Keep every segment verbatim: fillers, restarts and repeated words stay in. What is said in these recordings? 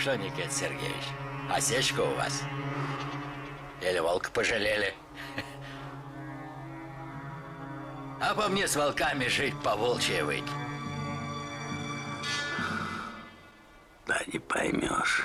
Что, Никита Сергеевич, осечка у вас? Или волка пожалели? А по мне с волками жить, по волчьи выть. Да не поймешь.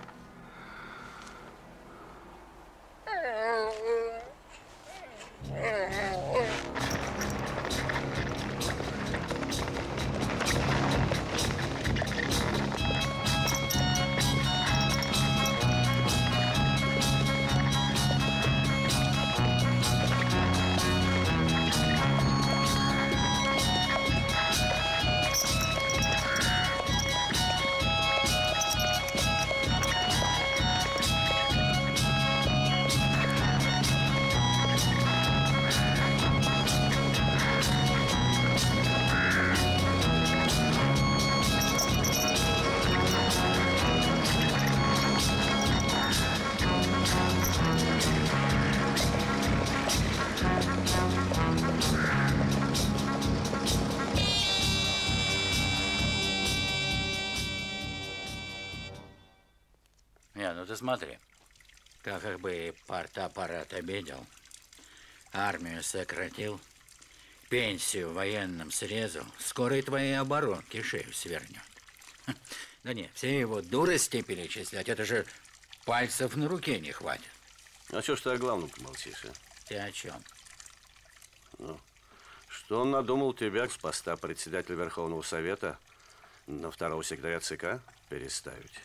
Не, ну ты смотри, как их бы партаппарат обидел, армию сократил, пенсию военным срезал, скоро и твои оборонки шею свернет. Да нет, все его дурости перечислять, это же пальцев на руке не хватит. А что ж ты о главном помолчишь, а? Ты о чем? Ну, что он надумал тебя с поста председателя Верховного Совета на второго секретаря ЦК переставить?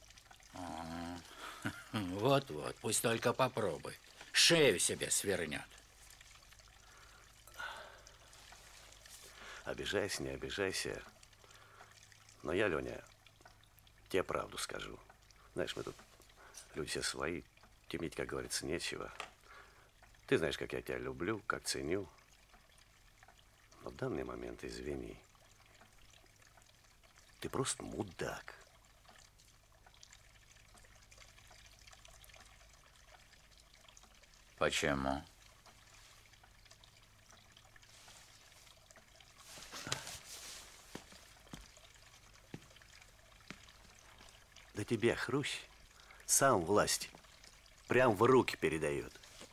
Вот-вот, пусть только попробуй. Шею себе свернет. Обижайся, не обижайся. Но я, Леня, тебе правду скажу. Знаешь, мы тут люди все свои, темнить, как говорится, нечего. Ты знаешь, как я тебя люблю, как ценю. Но в данный момент, извини, ты просто мудак. Почему? Да тебе Хрущ сам власть прям в руки передает.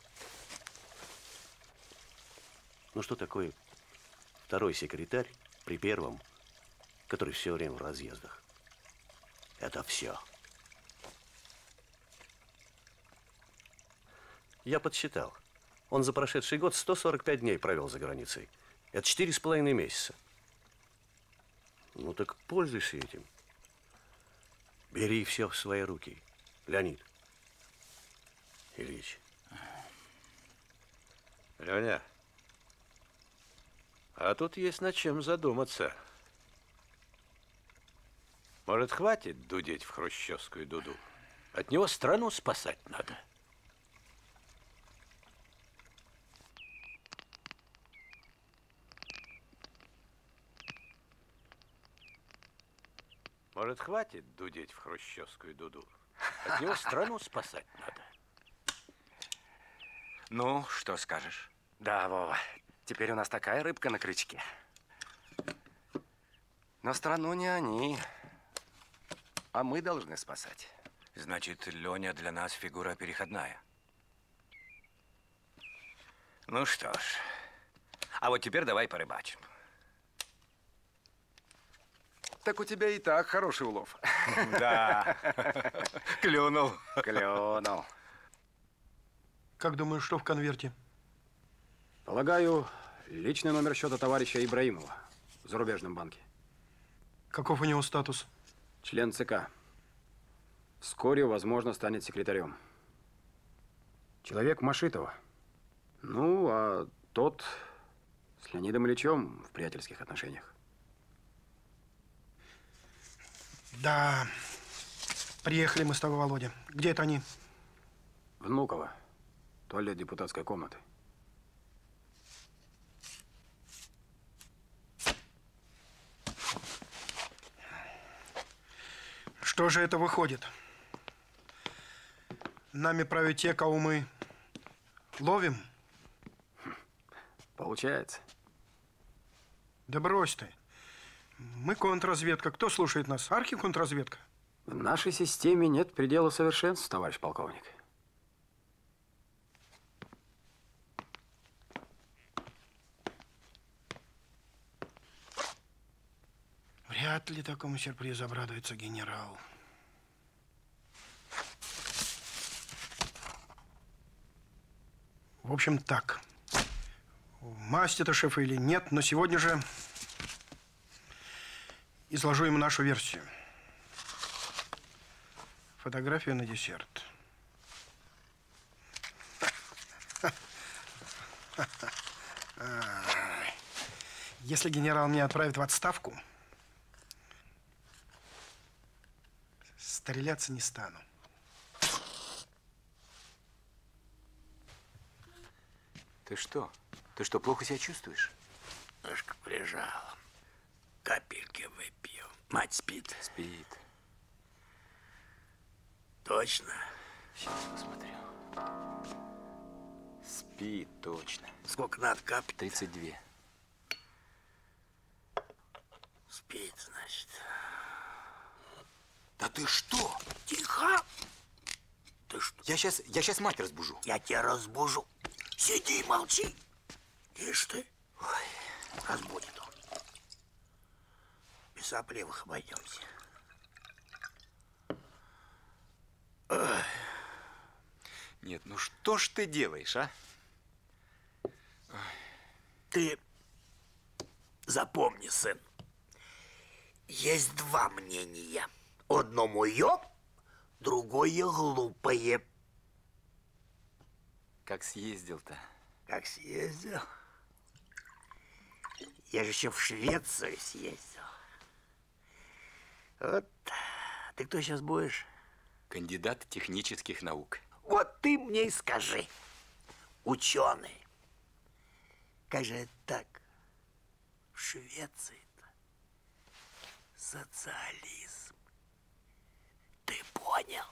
Ну что такое второй секретарь при первом, который все время в разъездах? Это все. Я подсчитал. Он за прошедший год сто сорок пять дней провел за границей. Это четыре с половиной месяца. Ну так пользуйся этим. Бери все в свои руки, Леонид Ильич. Леня, а тут есть над чем задуматься. Может, хватит дудеть в хрущевскую дуду? От него страну спасать надо. Может, хватит дудеть в хрущевскую дуду? От него страну спасать надо. Ну, что скажешь? Да, Вова, теперь у нас такая рыбка на крючке. Но страну не они, а мы должны спасать. Значит, Леня для нас фигура переходная. Ну что ж, а вот теперь давай порыбачим. Так у тебя и так хороший улов. Да. Клюнул. Клюнул. Как думаешь, что в конверте? Полагаю, личный номер счета товарища Ибраимова в зарубежном банке. Каков у него статус? Член ЦК. Вскоре, возможно, станет секретарем. Человек Машитова. Ну, а тот с Леонидом Ильичем в приятельских отношениях. Да. Приехали мы с тобой, Володя. Где это они? Внуково. Туалет депутатской комнаты. Что же это выходит? Нами правят те, кого мы ловим? Получается. Да брось ты. Мы контрразведка. Кто слушает нас? Архиконтрразведка? В нашей системе нет предела совершенства, товарищ полковник. Вряд ли такому сюрпризу обрадуется генерал. В общем, так. Масть это шефа или нет, но сегодня же изложу ему нашу версию. Фотографию на десерт. Если генерал меня отправит в отставку, стреляться не стану. Ты что? Ты что, плохо себя чувствуешь? Ножка прижала. Капельки выпью. Мать спит? Спит. Точно? Сейчас посмотрю. Спит, точно. Сколько надо капель? тридцать два. Спит, значит. Да ты что? Тихо! Ты что? Я сейчас, я сейчас мать разбужу. Я тебя разбужу. Сиди и молчи. Ишь ты. Ой, разбудит он. Без сопливых обойдемся. Ой. Нет, ну что ж ты делаешь, а? Ты запомни, сын. Есть два мнения. Одно мое, другое глупое. Как съездил-то? Как съездил? Я же еще в Швецию съездил. Вот. Ты кто сейчас будешь? Кандидат технических наук. Вот ты мне и скажи, ученый. Как же это так? В Швеции-то социализм. Ты понял?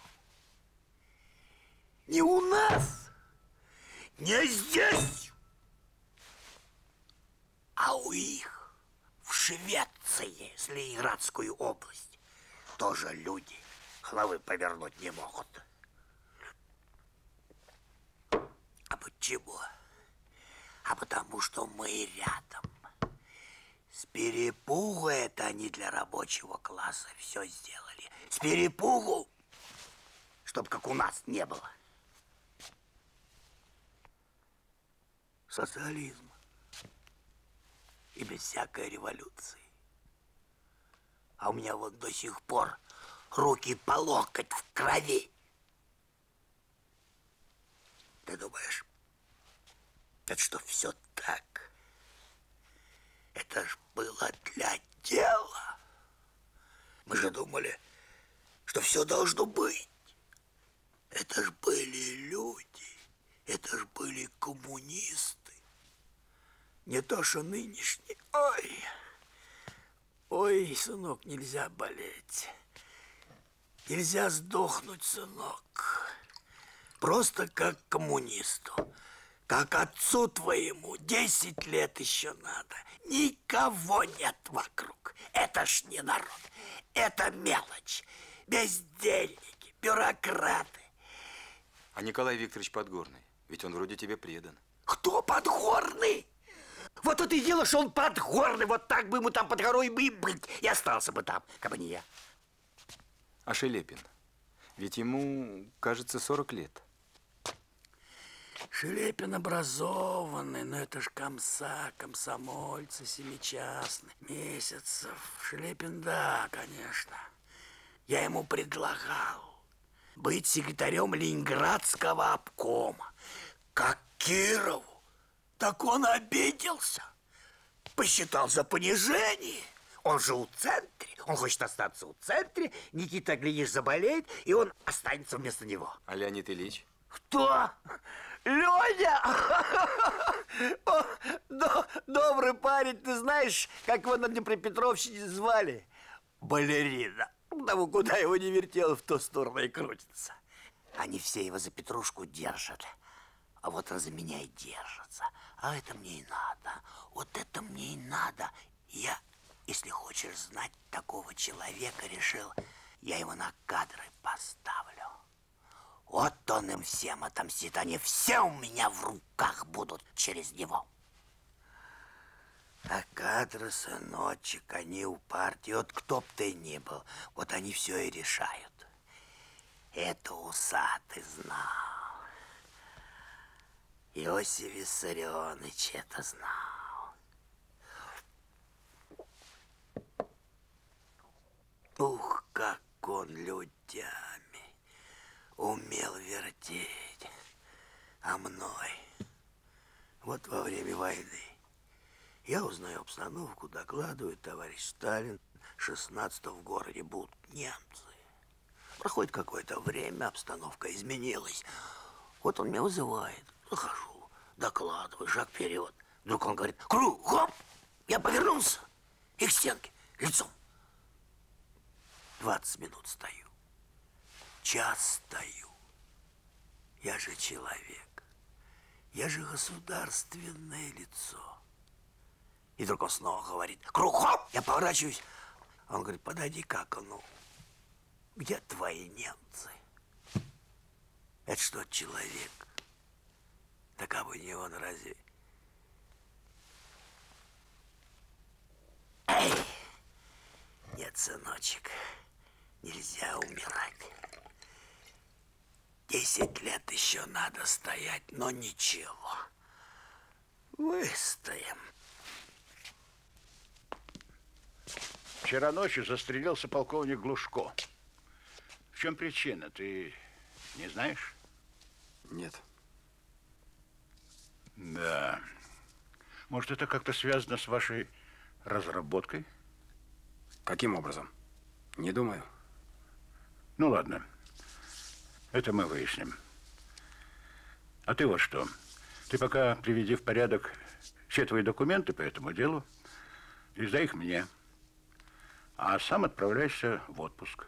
Не у нас, не здесь, а у их в Швеции, Ленинградскую область, тоже люди головы повернуть не могут. А почему? А потому что мы рядом. С перепугу это они для рабочего класса все сделали. С перепугу, чтоб как у нас не было. Социализм. И без всякой революции. А у меня вот до сих пор руки по локоть в крови. Ты думаешь, это что, все так? Это ж было для дела. Мы же думали, что все должно быть. Это ж были люди, это ж были коммунисты. Не то, что нынешние. Ой, ой, сынок, нельзя болеть. Нельзя сдохнуть, сынок. Просто как коммунисту. Как отцу твоему десять лет еще надо. Никого нет вокруг. Это ж не народ. Это мелочь. Бездельники, бюрократы. А Николай Викторович Подгорный? Ведь он вроде тебе предан. Кто Подгорный? Вот это и дело, что он Подгорный. Вот так бы ему там под горой бы и быть. И остался бы там, как бы не я. А Шелепин? Ведь ему, кажется, сорок лет. Шелепин образованный, но это ж комса, комсомольцы, семичастный. Месяцев. Шелепин, да, конечно. Я ему предлагал быть секретарем Ленинградского обкома. Как Кирову. Так он обиделся. Посчитал за понижение. Он же у центре. Он хочет остаться у центре. Никита, глядишь, заболеет, и он останется вместо него. А Леонид Ильич? Кто? Леня! О, до, добрый парень, ты знаешь, как его на Днепропетровщине звали? Балерина. Потому куда его не вертело, в ту сторону и крутится. Они все его за петрушку держат. А вот он за меня и держатся. А это мне и надо. Вот это мне и надо. Я, если хочешь знать такого человека, решил Я его на кадры поставлю. Вот он им всем отомстит. Они все у меня в руках будут через него. А кадры, сыночек, они у партии. Вот кто б ты ни был, вот они все и решают. Это усатый знал. Иосиф Виссарионович это знал. Ух, как он людьми умел вертеть. А мной, вот во время войны, я узнаю обстановку, докладывает товарищ Сталин, шестнадцатого в городе будут немцы. Проходит какое-то время, обстановка изменилась. Вот он меня вызывает, захожу, докладываю, шаг вперед. Вдруг он говорит: круг, хоп! Я повернулся и к стенке лицом. двадцать минут стою, час стою. Я же человек, я же государственное лицо. И вдруг он снова говорит: круг, хоп! Я поворачиваюсь. Он говорит: подойди-ка к окну. Где твои немцы? Это что, человек? Так а бы не он разве? Эй! Нет, сыночек, нельзя умирать. Десять лет еще надо стоять, но ничего. Выстоим. Вчера ночью застрелился полковник Глушко. В чем причина, ты не знаешь? Нет. Да. Может, это как-то связано с вашей разработкой? Каким образом? Не думаю. Ну, ладно. Это мы выясним. А ты вот что. Ты пока приведи в порядок все твои документы по этому делу и сдай их мне. А сам отправляйся в отпуск.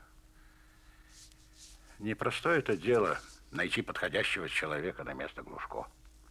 Непростое это дело найти подходящего человека на место Глушко.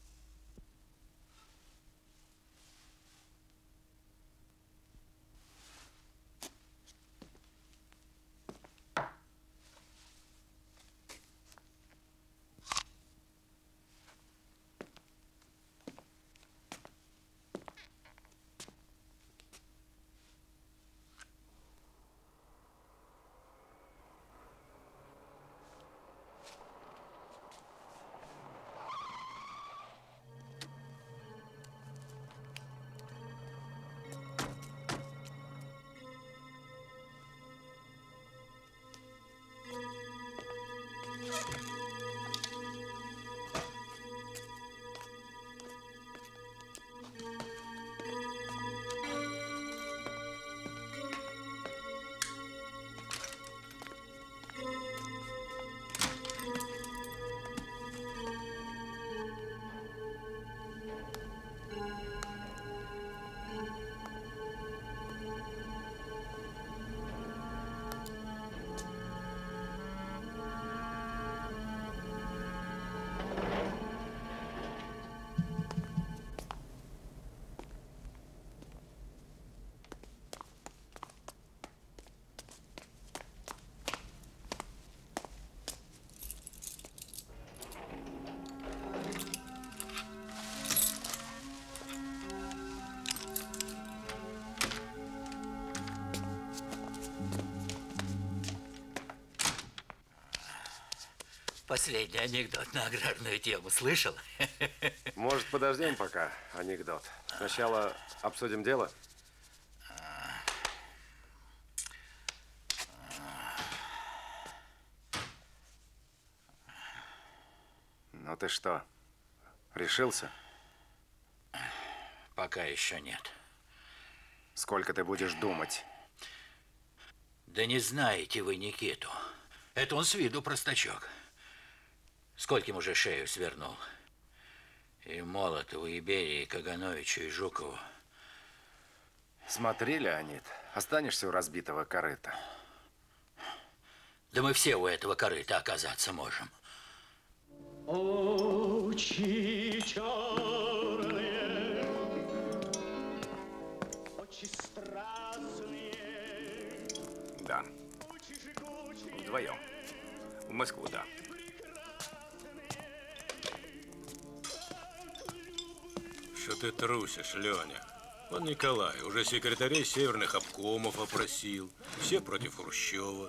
Последний анекдот на аграрную тему слышал? Может, подождем пока анекдот? Сначала обсудим дело. Ну ты что, решился? Пока еще нет. Сколько ты будешь думать? Да не знаете вы Никиту. Это он с виду простачок. Скольким уже шею свернул. И Молотову, и Берии, и Кагановичу, и Жукову. Смотри, Леонид, останешься у разбитого корыта. Да мы все у этого корыта оказаться можем. Очи черные, очи страстные. Да. ты трусишь, Леня? Вон Николай уже секретарей северных обкомов опросил. Все против Хрущева.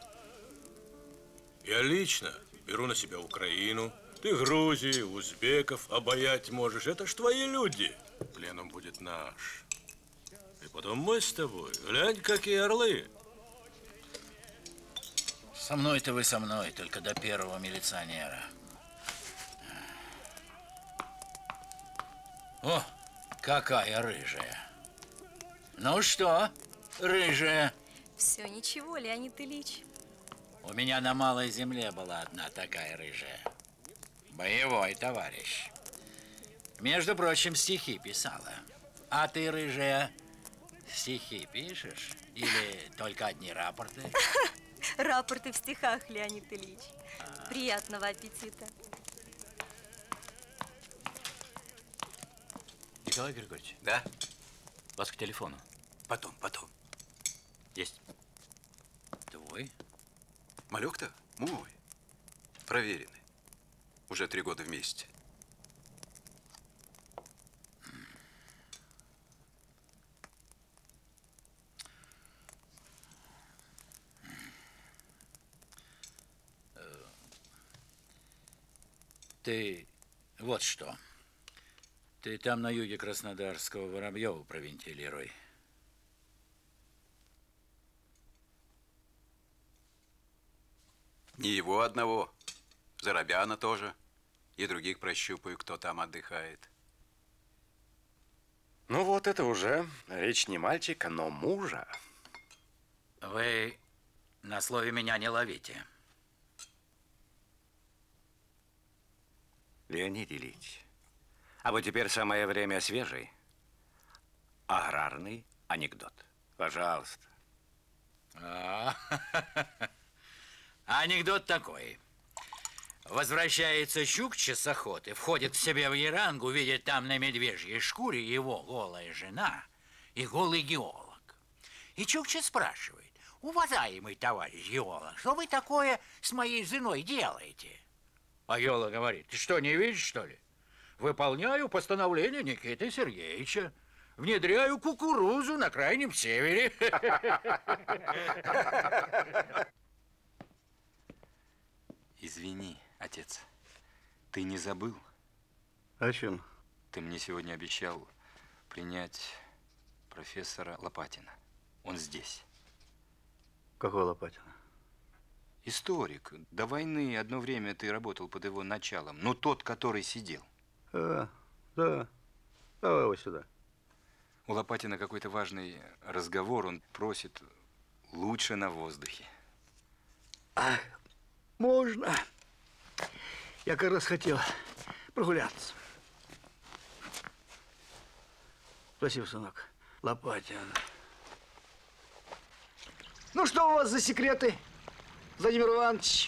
Я лично беру на себя Украину. Ты Грузии, узбеков обаять можешь. Это ж твои люди. Пленум будет наш. И потом мы с тобой. Глянь, какие орлы. Со мной-то вы со мной, только до первого милиционера. О, какая рыжая. Ну что, рыжая? Все ничего, Леонид Ильич. У меня на Малой Земле была одна такая рыжая. Боевой товарищ. Между прочим, стихи писала. А ты, рыжая, стихи пишешь? Или только одни рапорты? Рапорты в стихах, Леонид Ильич. Приятного аппетита. Николай Григорьевич. Да? Вас к телефону. Потом, потом. Есть. Твой? Малек-то мой. Проверенный. Уже три года вместе. Ты вот что. Ты там на юге Краснодарского Воробьева провентилируй. Не его одного. Заробяна тоже. И других прощупаю, кто там отдыхает. Ну вот это уже речь не мальчика, но мужа. Вы на слове меня не ловите. Леонид Ильич, а вот теперь самое время свежий, аграрный анекдот. Пожалуйста. А, анекдот такой. Возвращается Чукча с охоты, входит к себе в Ярангу, видит там на медвежьей шкуре его голая жена и голый геолог. И Чукча спрашивает: уважаемый товарищ геолог, что вы такое с моей женой делаете? А геолог говорит: ты что, не видишь, что ли? Выполняю постановление Никиты Сергеевича. Внедряю кукурузу на крайнем севере. Извини, отец, ты не забыл? О чем? Ты мне сегодня обещал принять профессора Лопатина. Он здесь. Какого Лопатина? Историк. До войны одно время ты работал под его началом. Ну, тот, который сидел. А, да. Давай его сюда. У Лопатина какой-то важный разговор. Он просит лучше на воздухе. А, можно? Я как раз хотел прогуляться. Спасибо, сынок. Лопатин. Ну, что у вас за секреты, Владимир Иванович?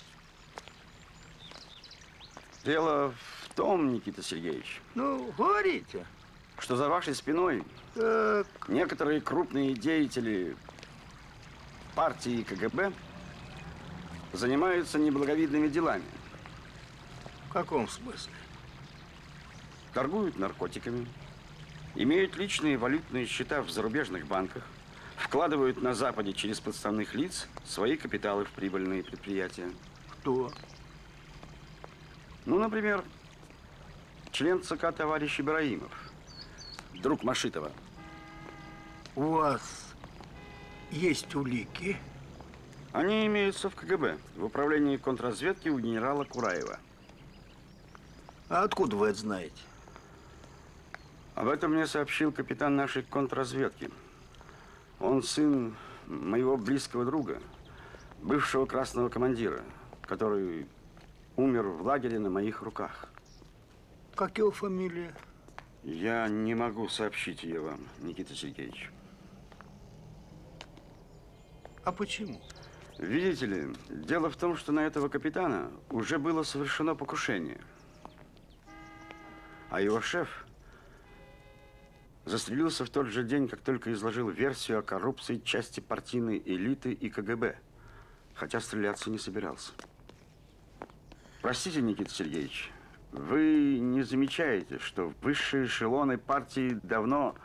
Дело в том, Никита Сергеевич. Ну, говорите. Что за вашей спиной так. некоторые крупные деятели партии КГБ занимаются неблаговидными делами. В каком смысле? Торгуют наркотиками, имеют личные валютные счета в зарубежных банках, вкладывают на Западе через подставных лиц свои капиталы в прибыльные предприятия. Кто? Ну, например, член ЦК товарищ Ибраимов, друг Машитова. У вас есть улики? Они имеются в КГБ, в управлении контрразведки у генерала Кураева. А откуда вы это знаете? Об этом мне сообщил капитан нашей контрразведки. Он сын моего близкого друга, бывшего красного командира, который умер в лагере на моих руках. Как его фамилия? Я не могу сообщить ее вам, Никита Сергеевич. А почему? Видите ли, дело в том, что на этого капитана уже было совершено покушение. А его шеф застрелился в тот же день, как только изложил версию о коррупции части партийной элиты и КГБ, хотя стреляться не собирался. Простите, Никита Сергеевич, Вы не замечаете, что высшие эшелоны партии давно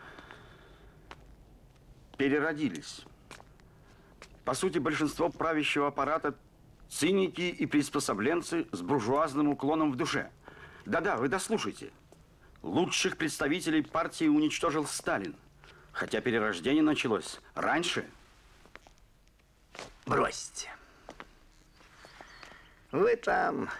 переродились? По сути, большинство правящего аппарата – циники и приспособленцы с буржуазным уклоном в душе. Да-да, вы дослушайте. Лучших представителей партии уничтожил Сталин, хотя перерождение началось раньше. Бросьте. Вы там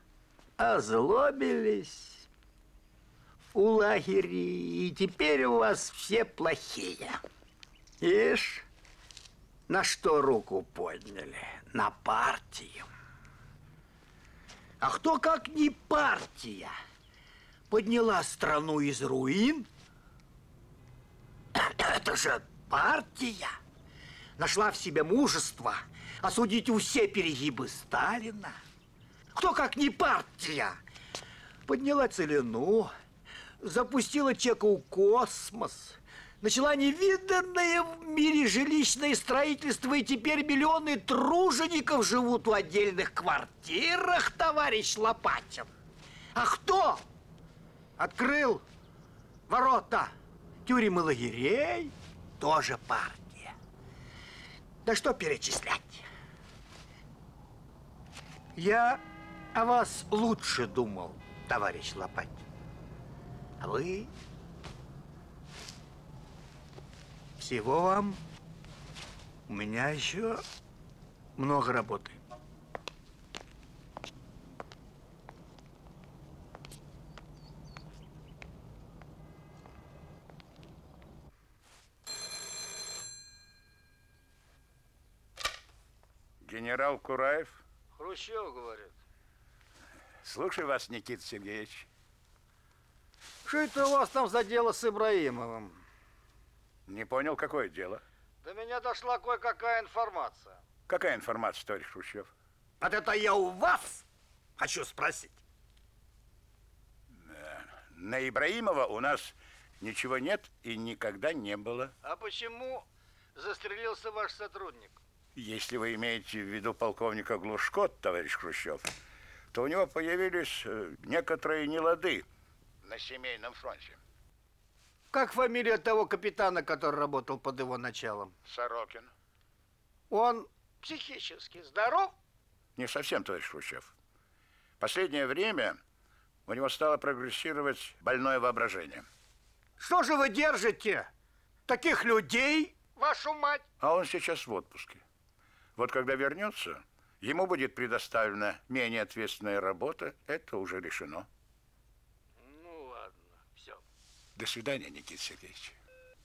озлобились у лагеря, и теперь у вас все плохие. Ишь, на что руку подняли? На партию. А кто, как не партия, подняла страну из руин? Это же партия нашла в себе мужество осудить все перегибы Сталина. Кто, как не партия, подняла целину, запустила Чеку в космос, начала невиданное в мире жилищное строительство, и теперь миллионы тружеников живут в отдельных квартирах, товарищ Лопатин. А кто открыл ворота тюрем и лагерей? Тоже партия. Да что перечислять? Я о вас лучше думал, товарищ Лопатин. А вы... Всего вам. У меня еще много работы. Генерал Кураев. Хрущев говорит. Слушаю вас, Никита Сергеевич. Что это у вас там за дело с Ибраимовым? Не понял, какое дело? До меня дошла кое-какая информация. Какая информация, товарищ Хрущев? Вот это я у вас хочу спросить. На Ибраимова у нас ничего нет и никогда не было. А почему застрелился ваш сотрудник? Если вы имеете в виду полковника Глушко, товарищ Хрущев, то у него появились некоторые нелады на семейном фронте. Как фамилия того капитана, который работал под его началом? Сорокин. Он психически здоров? Не совсем, товарищ Хрущев. Последнее время у него стало прогрессировать больное воображение. Что же вы держите таких людей, вашу мать? А он сейчас в отпуске. Вот когда вернется, ему будет предоставлена менее ответственная работа. Это уже решено. Ну ладно, все. До свидания, Никита Сергеевич.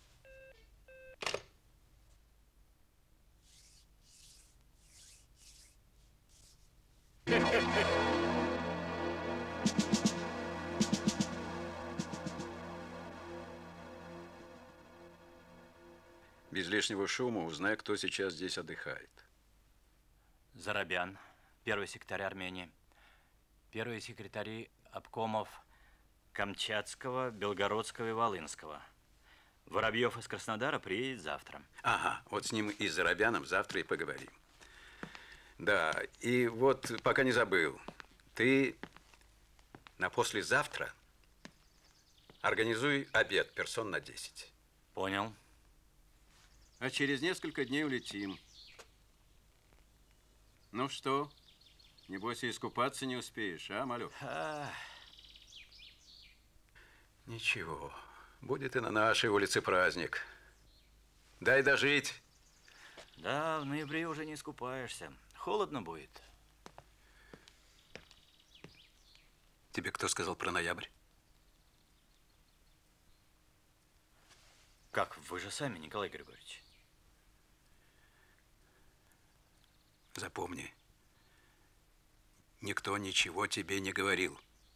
Без лишнего шума узнай, кто сейчас здесь отдыхает. Зарабян, первый секретарь Армении, первые секретари обкомов Камчатского, Белгородского и Волынского. Воробьев из Краснодара приедет завтра. Ага, вот с ним и с Зарабяном завтра и поговорим. Да, и вот, пока не забыл, ты на послезавтра организуй обед персон на десять. Понял. А через несколько дней улетим. Ну что, небось и искупаться не успеешь, а, малек? А... Ничего, будет и на нашей улице праздник. Дай дожить. Да, в ноябре уже не искупаешься. Холодно будет. Тебе кто сказал про ноябрь? Как, вы же сами, Николай Григорьевич. Запомни, никто ничего тебе не говорил.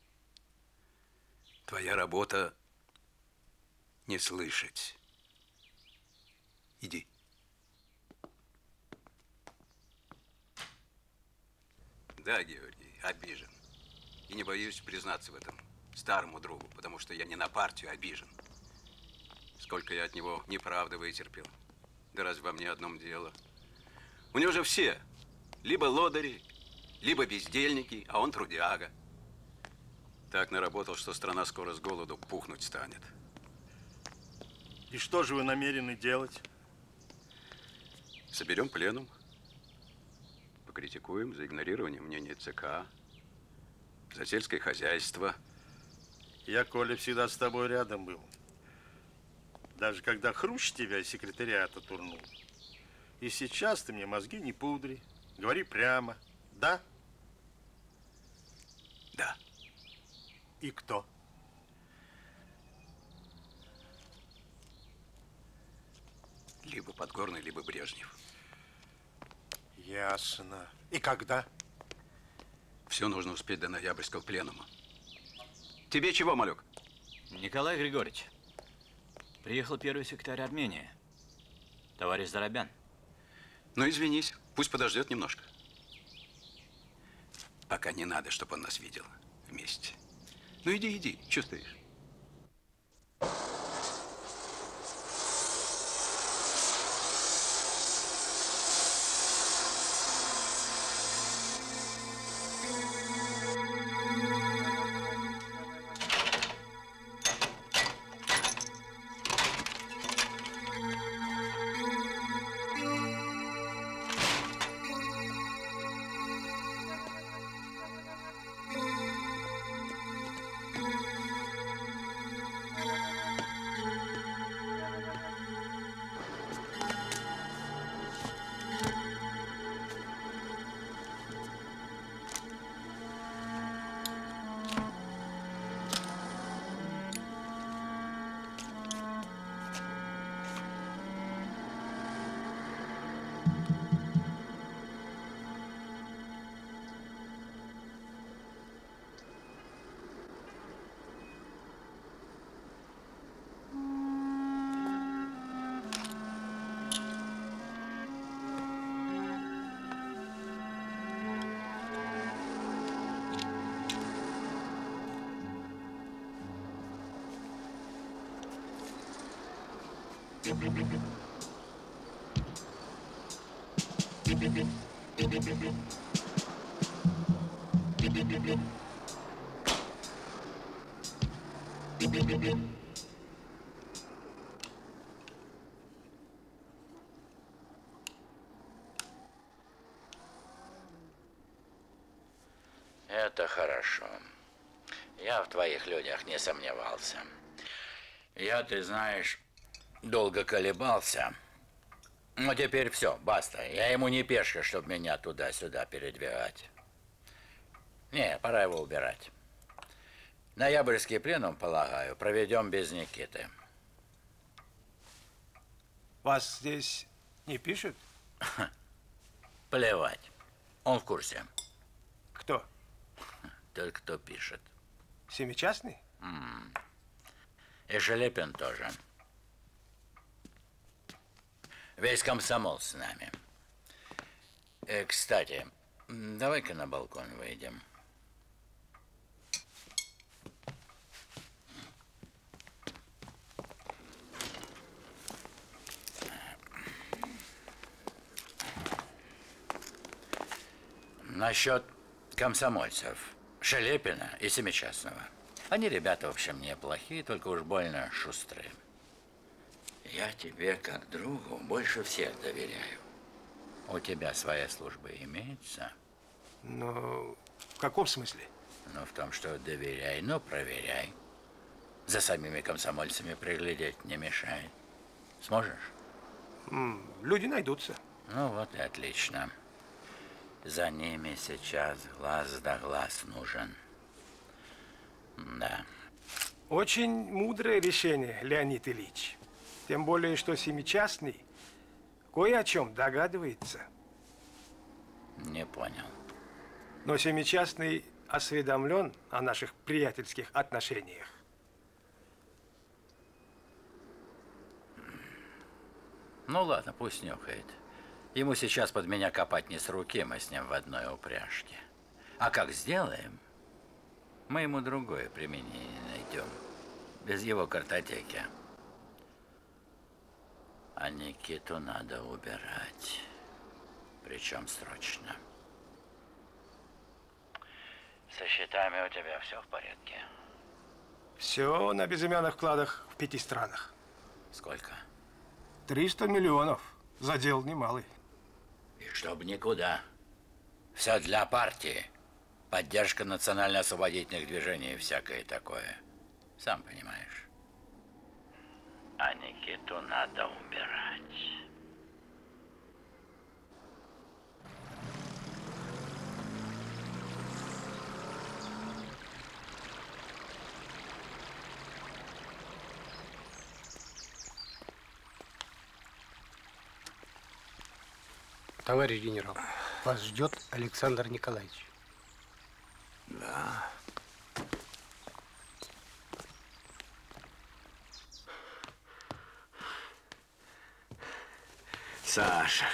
Твоя работа не слышать. Иди. Да, Георгий, обижен. И не боюсь признаться в этом старому другу, потому что я не на партию обижен. Сколько я от него неправды вытерпел. Да разве во мне одном дело? У него же все либо лодыри, либо бездельники, а он трудяга. Так наработал, что страна скоро с голоду пухнуть станет. И что же вы намерены делать? Соберем пленум, покритикуем за игнорирование мнения ЦК, за сельское хозяйство. Я, Коля, всегда с тобой рядом был. Даже когда Хрущ тебя из секретариата турнул. И сейчас ты мне мозги не пудри. Говори прямо. Да? Да. И кто? Либо Подгорный, либо Брежнев. Ясно. И когда? Все нужно успеть до ноябрьского пленума. Тебе чего, малек? Николай Григорьевич, приехал первый секретарь Армении, товарищ Зарабян. Ну, извинись, пусть подождет немножко. Пока не надо, чтобы он нас видел вместе. Ну, иди, иди, чувствуешь? Это хорошо. Я в твоих людях не сомневался. Я, ты знаешь, долго колебался. Но теперь все, баста. Я ему не пешка, чтобы меня туда-сюда передвигать. Не, пора его убирать. Ноябрьский пленум, полагаю, проведем без Никиты. Вас здесь не пишут? Плевать. Он в курсе. Кто? Тот, кто пишет. Семичастный? М. И Шелепин тоже. Весь комсомол с нами. Э, кстати, давай-ка на балкон выйдем. Насчет комсомольцев. Шелепина и Семичастного. Они ребята, в общем, неплохие, только уж больно шустрые. Я тебе, как другу, больше всех доверяю. У тебя своя служба имеется? Ну, в каком смысле? Ну, в том, что доверяй, но проверяй. За самими комсомольцами приглядеть не мешает. Сможешь? М, люди найдутся. Ну, вот и отлично. За ними сейчас глаз да глаз нужен. Да. Очень мудрое решение, Леонид Ильич. Тем более, что Семичастный кое о чем догадывается. Не понял. Но Семичастный осведомлен о наших приятельских отношениях. Ну ладно, пусть нюхает. Ему сейчас под меня копать не с руки, мы с ним в одной упряжке. А как сделаем, мы ему другое применение найдем. Без его картотеки. А Никиту надо убирать. Причем срочно. Со счетами у тебя все в порядке? Все на безымянных вкладах в пяти странах. Сколько? триста миллионов. Задел немалый. И чтоб никуда. Все для партии. Поддержка национально-освободительных движений и всякое такое. Сам понимаешь. А Никиту надо убирать. Товарищ генерал, вас ждет Александр Николаевич. Да. Саша.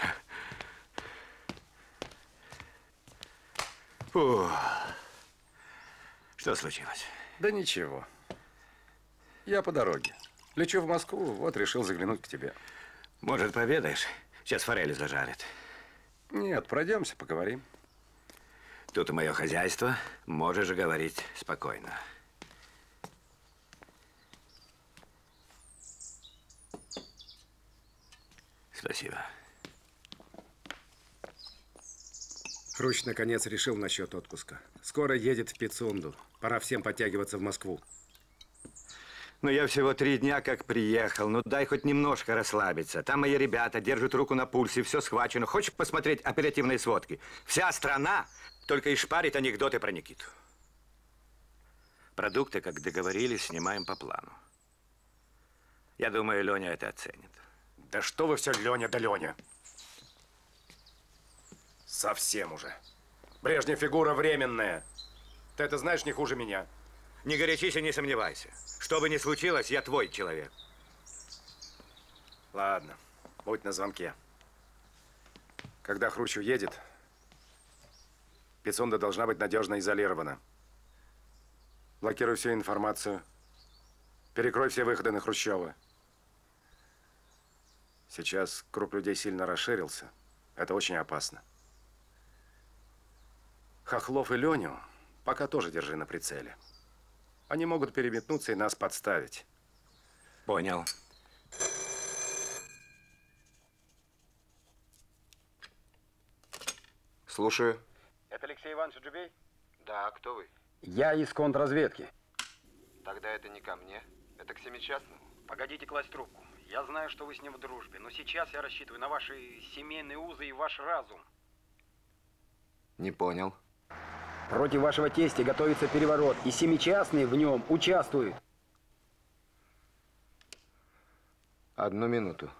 Фу. Что случилось? Да ничего. Я по дороге. Лечу в Москву, вот решил заглянуть к тебе. Может, поведаешь? Сейчас форели зажарят. Нет, пройдемся, поговорим. Тут и мое хозяйство. Можешь говорить спокойно. Спасибо. Хрущ наконец решил насчет отпуска. Скоро едет в Пицунду. Пора всем подтягиваться в Москву. Ну, я всего три дня как приехал. Ну, дай хоть немножко расслабиться. Там мои ребята держат руку на пульсе, все схвачено. Хочешь посмотреть оперативные сводки? Вся страна только и шпарит анекдоты про Никиту. Продукты, как договорились, снимаем по плану. Я думаю, Леня это оценит. Да что вы все, Леня да Леня. Совсем уже. Брежнев фигура временная. Ты это знаешь не хуже меня. Не горячись и не сомневайся. Что бы ни случилось, я твой человек. Ладно, будь на звонке. Когда Хрущ уедет, Пицунда должна быть надежно изолирована. Блокируй всю информацию. Перекрой все выходы на Хрущева. Сейчас круг людей сильно расширился. Это очень опасно. Хохлов и Леню пока тоже держи на прицеле. Они могут переметнуться и нас подставить. Понял. Слушаю. Это Алексей Иванович Джубей? Да, кто вы? Я из контрразведки. Тогда это не ко мне, это к Семичастному. Погодите класть трубку. Я знаю, что вы с ним в дружбе, но сейчас я рассчитываю на ваши семейные узы и ваш разум. Не понял. Против вашего тестя готовится переворот, и Семичастный в нем участвует. Одну минуту.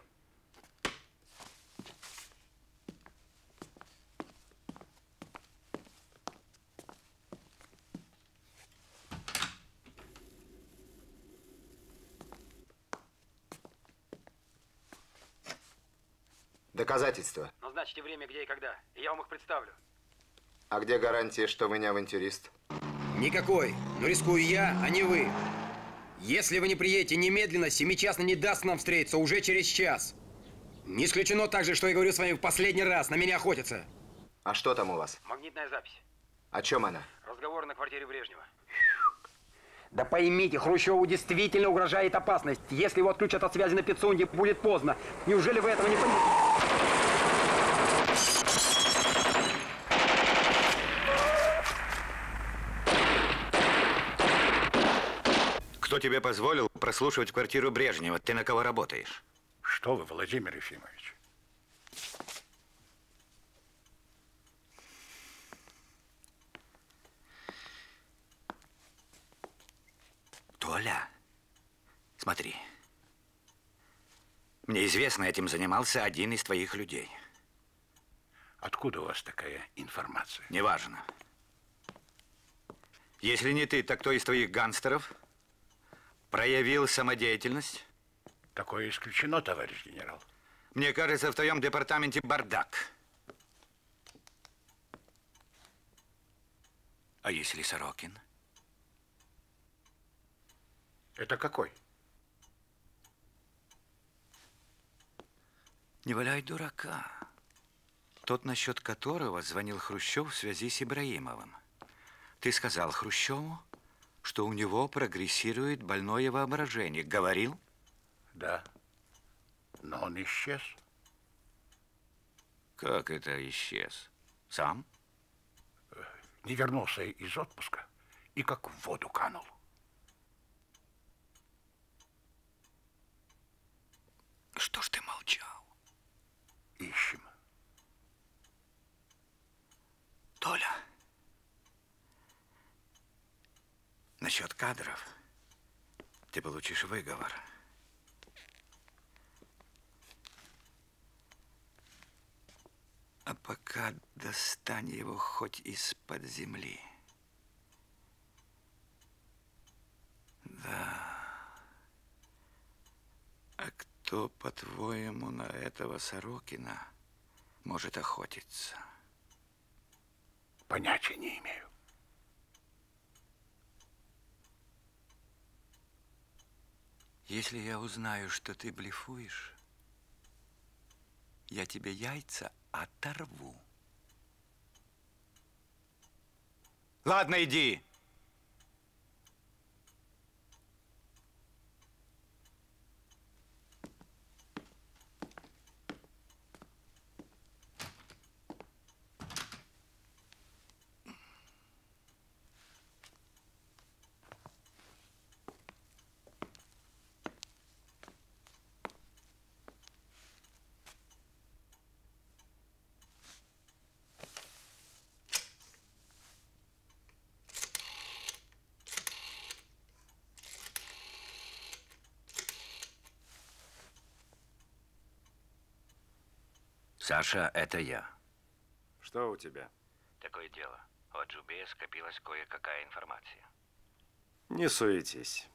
Доказательства. Назначьте время, где и когда, и я вам их представлю. А где гарантия, что вы не авантюрист? Никакой. Но рискую я, а не вы. Если вы не приедете немедленно, Семичастный не даст нам встретиться уже через час. Не исключено также, что я говорю с вами в последний раз. На меня охотятся. А что там у вас? Магнитная запись. О чем она? Разговор на квартире Брежнева. Да поймите, Хрущеву действительно угрожает опасность. Если его отключат от связи на Пицунде, будет поздно. Неужели вы этого не понимаете? Кто тебе позволил прослушивать квартиру Брежнева? Ты на кого работаешь? Что вы, Владимир Ефимович? Толя, смотри. Мне известно, этим занимался один из твоих людей. Откуда у вас такая информация? Неважно. Если не ты, так кто из твоих гангстеров проявил самодеятельность? Такое исключено, товарищ генерал. Мне кажется, в твоем департаменте бардак. А если Сорокин? Это какой? Не валяй дурака. Тот, насчет которого звонил Хрущев в связи с Ибраимовым. Ты сказал Хрущеву, что у него прогрессирует больное воображение. Говорил? Да. Но он исчез. Как это исчез? Сам? Не вернулся из отпуска и как в воду канул. Что ж ты молчал? Ищем. Толя, насчет кадров ты получишь выговор. А пока достань его хоть из-под земли. Да. А кто, по-твоему, на этого Сорокина может охотиться? Понятия не имею. Если я узнаю, что ты блефуешь, я тебе яйца оторву. Ладно, иди. Саша, это я. Что у тебя? Такое дело. У Аджубея скопилась кое-какая информация. Не суетись.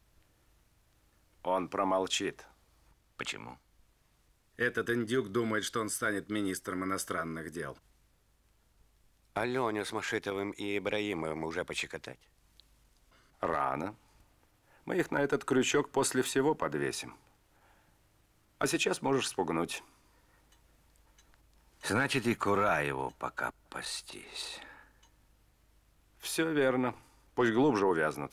Он промолчит. Почему? Этот индюк думает, что он станет министром иностранных дел. Аленю с Машитовым и Ибраимовым уже почекотать? Рано. Мы их на этот крючок после всего подвесим. А сейчас можешь спугнуть. Значит, и Кураеву пока пастись. Все верно. Пусть глубже увязнут.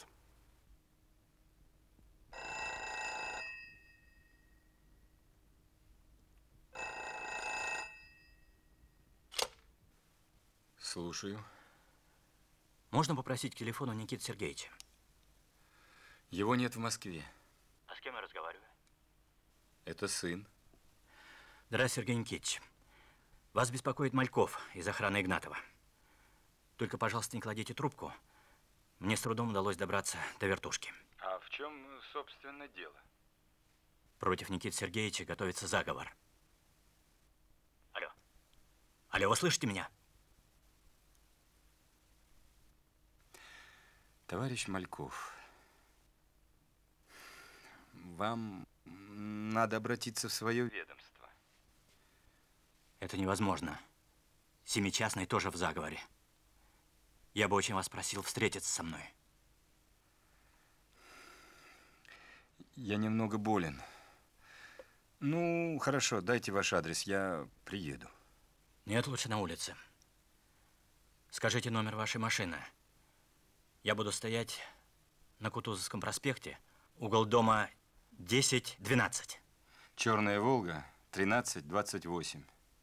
Слушаю. Можно попросить к телефону Никиты Сергеевича? Его нет в Москве. А с кем я разговариваю? Это сын. Здравствуйте, Сергей Никитич. Вас беспокоит Мальков из охраны Игнатова. Только, пожалуйста, не кладите трубку. Мне с трудом удалось добраться до вертушки. А в чем, собственно, дело? Против Никиты Сергеевича готовится заговор. Алло. Алло, вы слышите меня? Товарищ Мальков, вам надо обратиться в свое ведомство. Это невозможно. Семичастный тоже в заговоре. Я бы очень вас просил встретиться со мной. Я немного болен. Ну, хорошо, дайте ваш адрес, я приеду. Нет, лучше на улице. Скажите номер вашей машины. Я буду стоять на Кутузовском проспекте, угол дома десять двенадцать. Черная Волга, тринадцать двадцать восемь.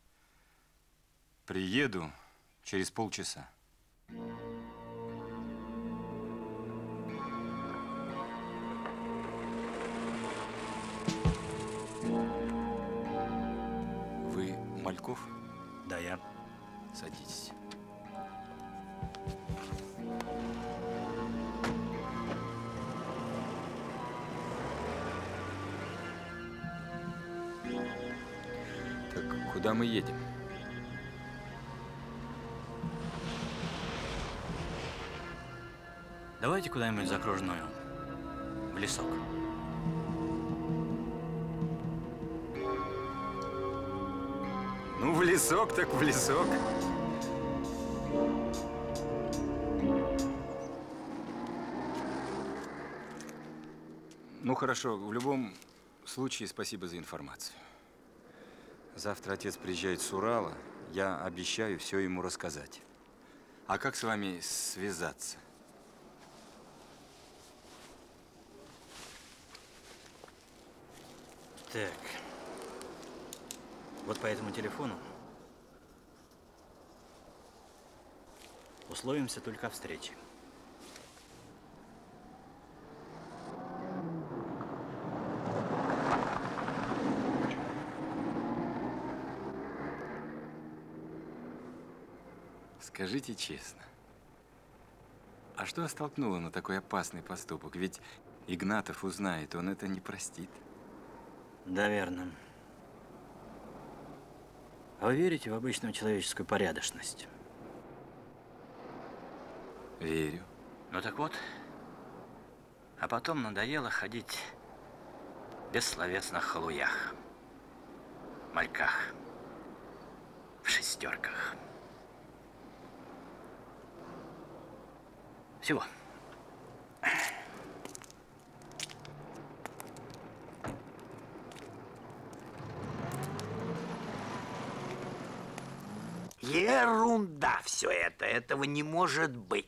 Приеду через полчаса. Вы Мальков? Да, я. Садитесь. Так, куда мы едем? Давайте куда-нибудь за окружную, в лесок. Ну, в лесок так в лесок. Ну, хорошо. В любом случае, спасибо за информацию. Завтра отец приезжает с Урала. Я обещаю все ему рассказать. А как с вами связаться? Так. Вот по этому телефону условимся только о встрече. Скажите честно, а что вас столкнуло на такой опасный поступок? Ведь Игнатов узнает, он это не простит. Да, верно. А вы верите в обычную человеческую порядочность? Верю. Ну так вот. А потом надоело ходить в бессловесных халуях, мальках, в шестерках. Всего. Ерунда все это. Этого не может быть.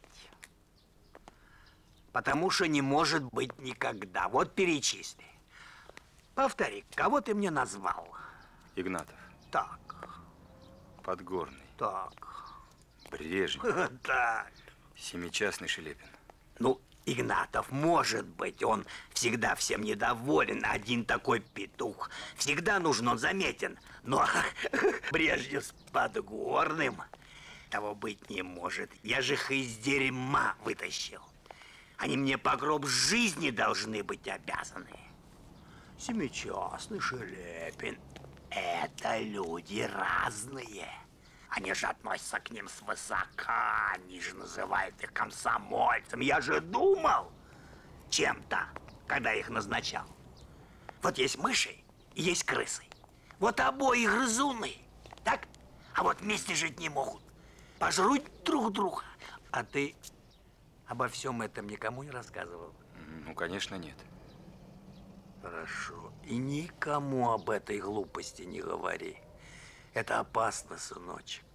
Потому что не может быть никогда. Вот перечисли. Повтори, кого ты мне назвал? Игнатов. Так. Подгорный. Так. Брежнев. Так. Семичастный Шелепин. Ну, Игнатов, может быть, он всегда всем недоволен. Один такой петух. Всегда нужен, он заметен. Но Брежнев с Подгорным того быть не может. Я же их из дерьма вытащил. Они мне по гроб жизни должны быть обязаны. Семичастный Шелепин. Это люди разные. Они же относятся к ним свысока, они же называют их комсомольцами. Я же думал чем-то, когда их назначал. Вот есть мыши и есть крысы. Вот обои грызуны, так? А вот вместе жить не могут. Пожрут друг друга. А ты обо всем этом никому не рассказывал? Ну, конечно, нет. Хорошо. И никому об этой глупости не говори. Это опасно, сыночек.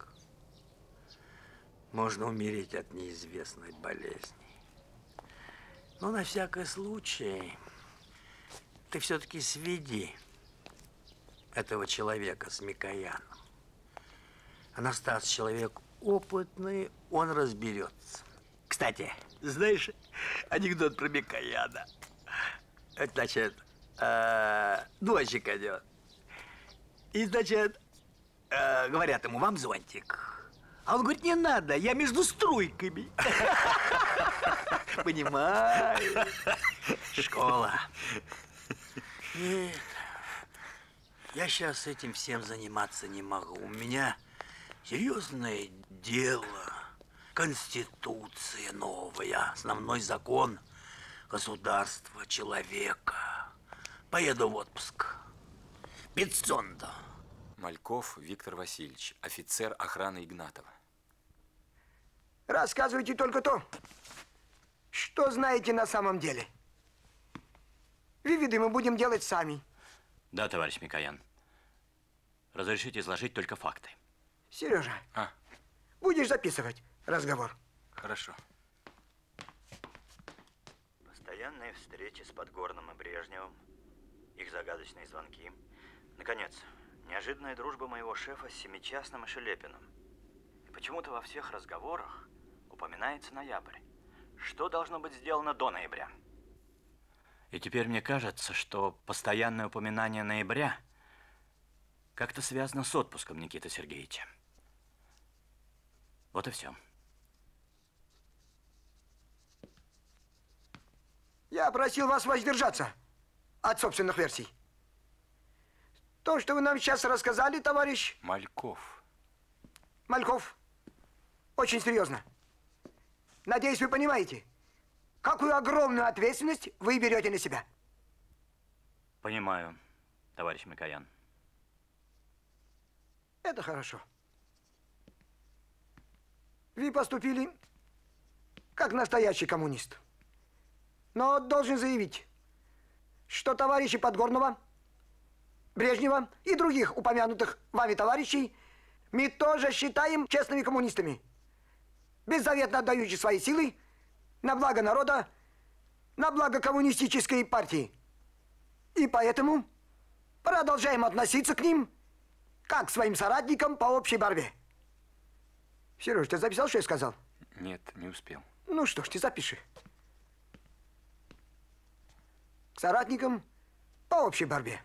Можно умереть от неизвестной болезни. Но на всякий случай ты все-таки сведи этого человека с Микояном. Анастас человек опытный, он разберется. Кстати, знаешь анекдот про Микояна? Это, значит, э, дождик идет. И, значит, э, говорят ему, вам зонтик. А он говорит, не надо, я между струйками. Понимаешь? Школа. Нет, я сейчас этим всем заниматься не могу. У меня серьезное дело. Конституция новая, основной закон государства, человека. Поеду в отпуск. Пиццондо. Мальков Виктор Васильевич, офицер охраны Игнатова. Рассказывайте только то, что знаете на самом деле. Выводы мы будем делать сами. Да, товарищ Микоян. Разрешите изложить только факты. Сережа, а? будешь записывать разговор? Хорошо. Постоянные встречи с Подгорным и Брежневым, их загадочные звонки. Наконец, неожиданная дружба моего шефа с Семичастным и Шелепиным. И почему-то во всех разговорах упоминается ноябрь. Что должно быть сделано до ноября? И теперь мне кажется, что постоянное упоминание ноября как-то связано с отпуском Никиты Сергеевича. Вот и все. Я просил вас воздержаться от собственных версий. То, что вы нам сейчас рассказали, товарищ... Мальков. Мальков. Очень серьезно. Надеюсь, вы понимаете, какую огромную ответственность вы берете на себя. Понимаю, товарищ Микоян. Это хорошо. Вы поступили как настоящий коммунист. Но должен заявить, что товарищи Подгорного, Брежнева и других упомянутых вами товарищей мы тоже считаем честными коммунистами. беззаветно отдающий свои силы на благо народа, на благо коммунистической партии. И поэтому продолжаем относиться к ним как к своим соратникам по общей борьбе. Сереж, ты записал, что я сказал? Нет, не успел. Ну что ж, ты запиши. К соратникам по общей борьбе.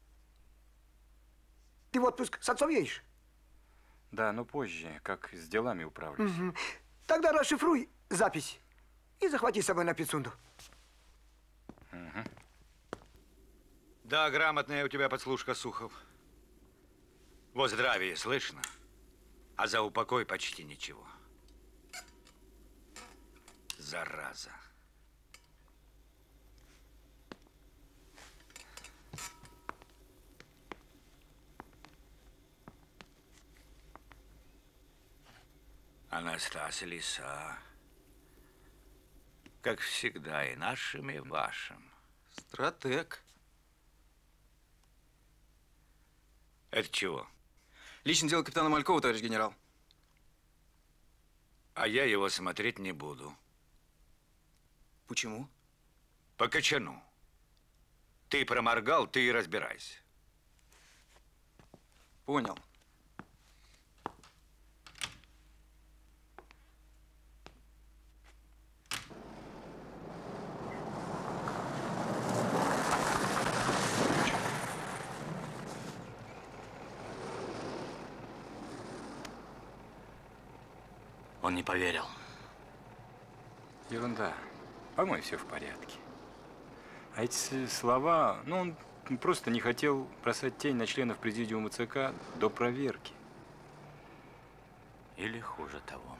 Ты в отпуск с отцом едешь? Да, но позже, как с делами управлюсь. Угу. Тогда расшифруй запись и захвати с собой на Пицунду. Угу. Да, грамотная у тебя подслушка, Сухов. Во здравии слышно, а за упокой почти ничего. Зараза. Анастас Лиса, как всегда, и нашим, и вашим. Стратег. Это чего? Личное дело капитана Малькова, товарищ генерал. А я его смотреть не буду. Почему? По кочану. Ты проморгал, ты и разбирайся. Понял. Он не поверил. Ерунда. По-моему, все в порядке. А эти слова, ну, он просто не хотел бросать тень на членов президиума ЦК до проверки. Или хуже того.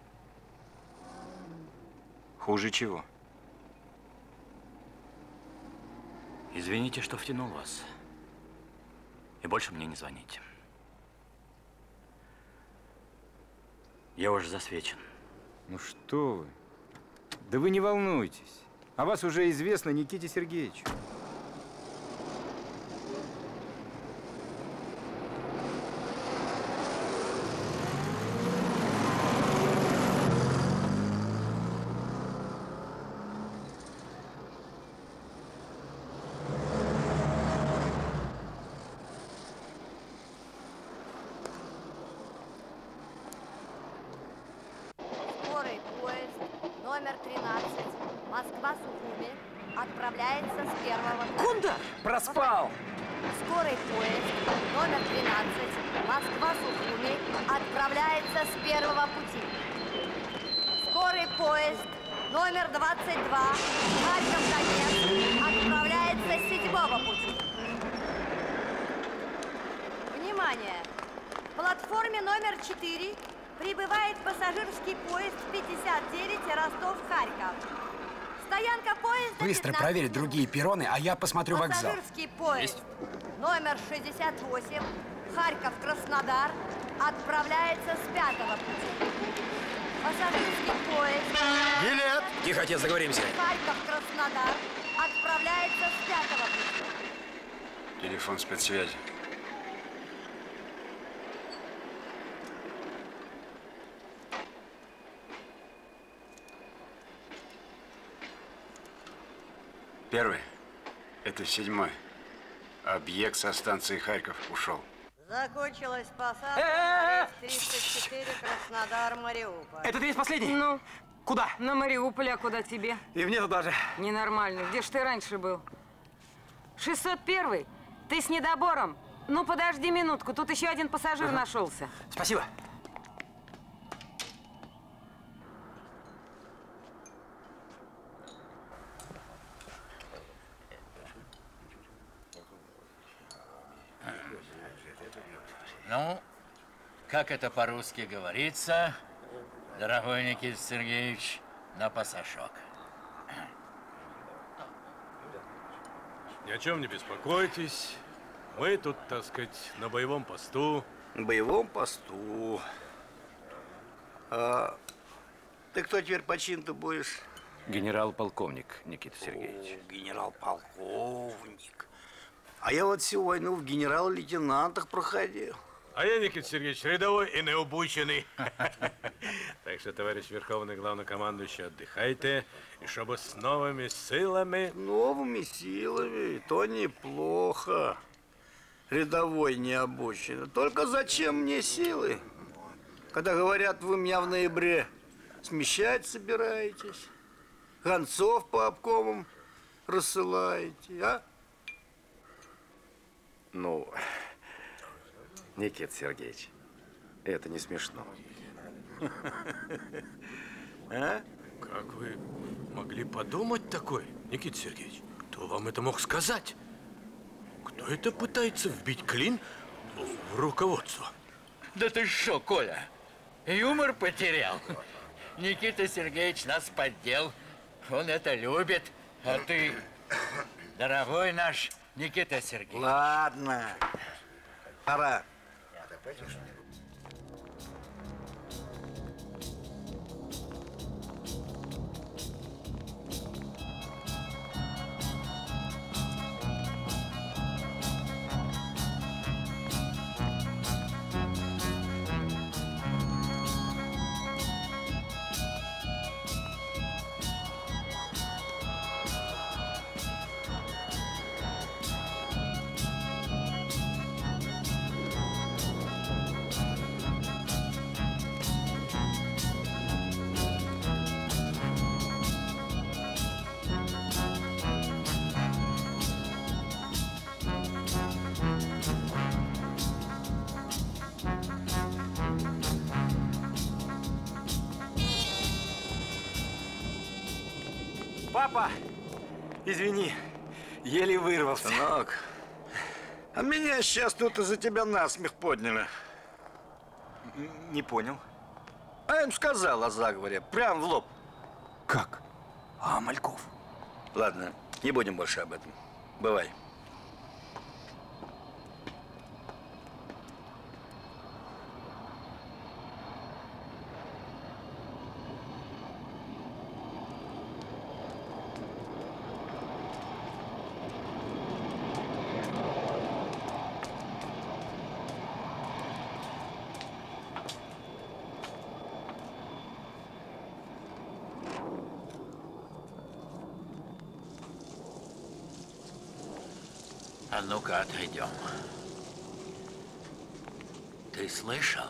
Хуже чего? Извините, что втянул вас. И больше мне не звоните. Я уже засвечен. Ну что вы? Да вы не волнуйтесь. О вас уже известно Никите Сергеевичу. Скорый поезд номер тринадцать, Москва-Сухуми, отправляется с первого... Куда? Проспал! Скорый поезд номер тринадцать, Москва-Сухуми, отправляется с первого пути. Скорый поезд номер двадцать два, Харьков-Донецк, отправляется с седьмого пути. Внимание! В платформе номер четыре прибывает пассажирский поезд пятьдесят девять Ростов-Харьков. Стоянка поезда... Быстро проверь другие перроны, а я посмотрю вокзал. Пассажирский поезд номер шестьдесят восемь, Харьков-Краснодар, отправляется с пятого пути. Пассажирский поезд... Билет! Тихо, отец, заговоримся. Харьков-Краснодар, отправляется с пятого пути. Телефон спецсвязи. Первый. Это седьмой. Объект со станции Харьков ушел. Закончилась посадка тридцать четыре Краснодар-Мариуполь. Это рейс последний? Ну? Куда? На Мариуполь, а куда тебе? И мне туда же. Ненормально. Где ж ты раньше был? шестьсот первый? Ты с недобором? Ну, подожди минутку, тут еще один пассажир Ага. нашелся. Спасибо. Ну, как это по-русски говорится, дорогой Никита Сергеевич, на пасашок. Ни о чем не беспокойтесь. Мы тут, так сказать, на боевом посту. На боевом посту. А ты кто теперь по чину-то будешь? Генерал-полковник Никита Сергеевич. О, генерал-полковник. А я вот всю войну в генерал-лейтенантах проходил. А я, Никита Сергеевич, рядовой и необученный. Так что, товарищ Верховный Главнокомандующий, отдыхайте. И чтобы с новыми силами... Новыми силами? То неплохо. Рядовой необученный. Только зачем мне силы? Когда говорят, вы меня в ноябре смещать собираетесь, гонцов по обкомам рассылаете, а? Ну, Никита Сергеевич, это не смешно. А? Как вы могли подумать такое, Никита Сергеевич? Кто вам это мог сказать? Кто это пытается вбить клин в руководство? Да ты что, Коля, юмор потерял? Никита Сергеевич нас поддел. Он это любит. А ты, дорогой наш Никита Сергеевич. Ладно, пора. Папа, извини, еле вырвался. Сынок, а меня сейчас тут из-за тебя насмех подняли. Не понял. А я им сказал о заговоре, прям в лоб. Как? А, Мальков. Ладно, не будем больше об этом. Бывай. А ну-ка, отойдем. Ты слышал?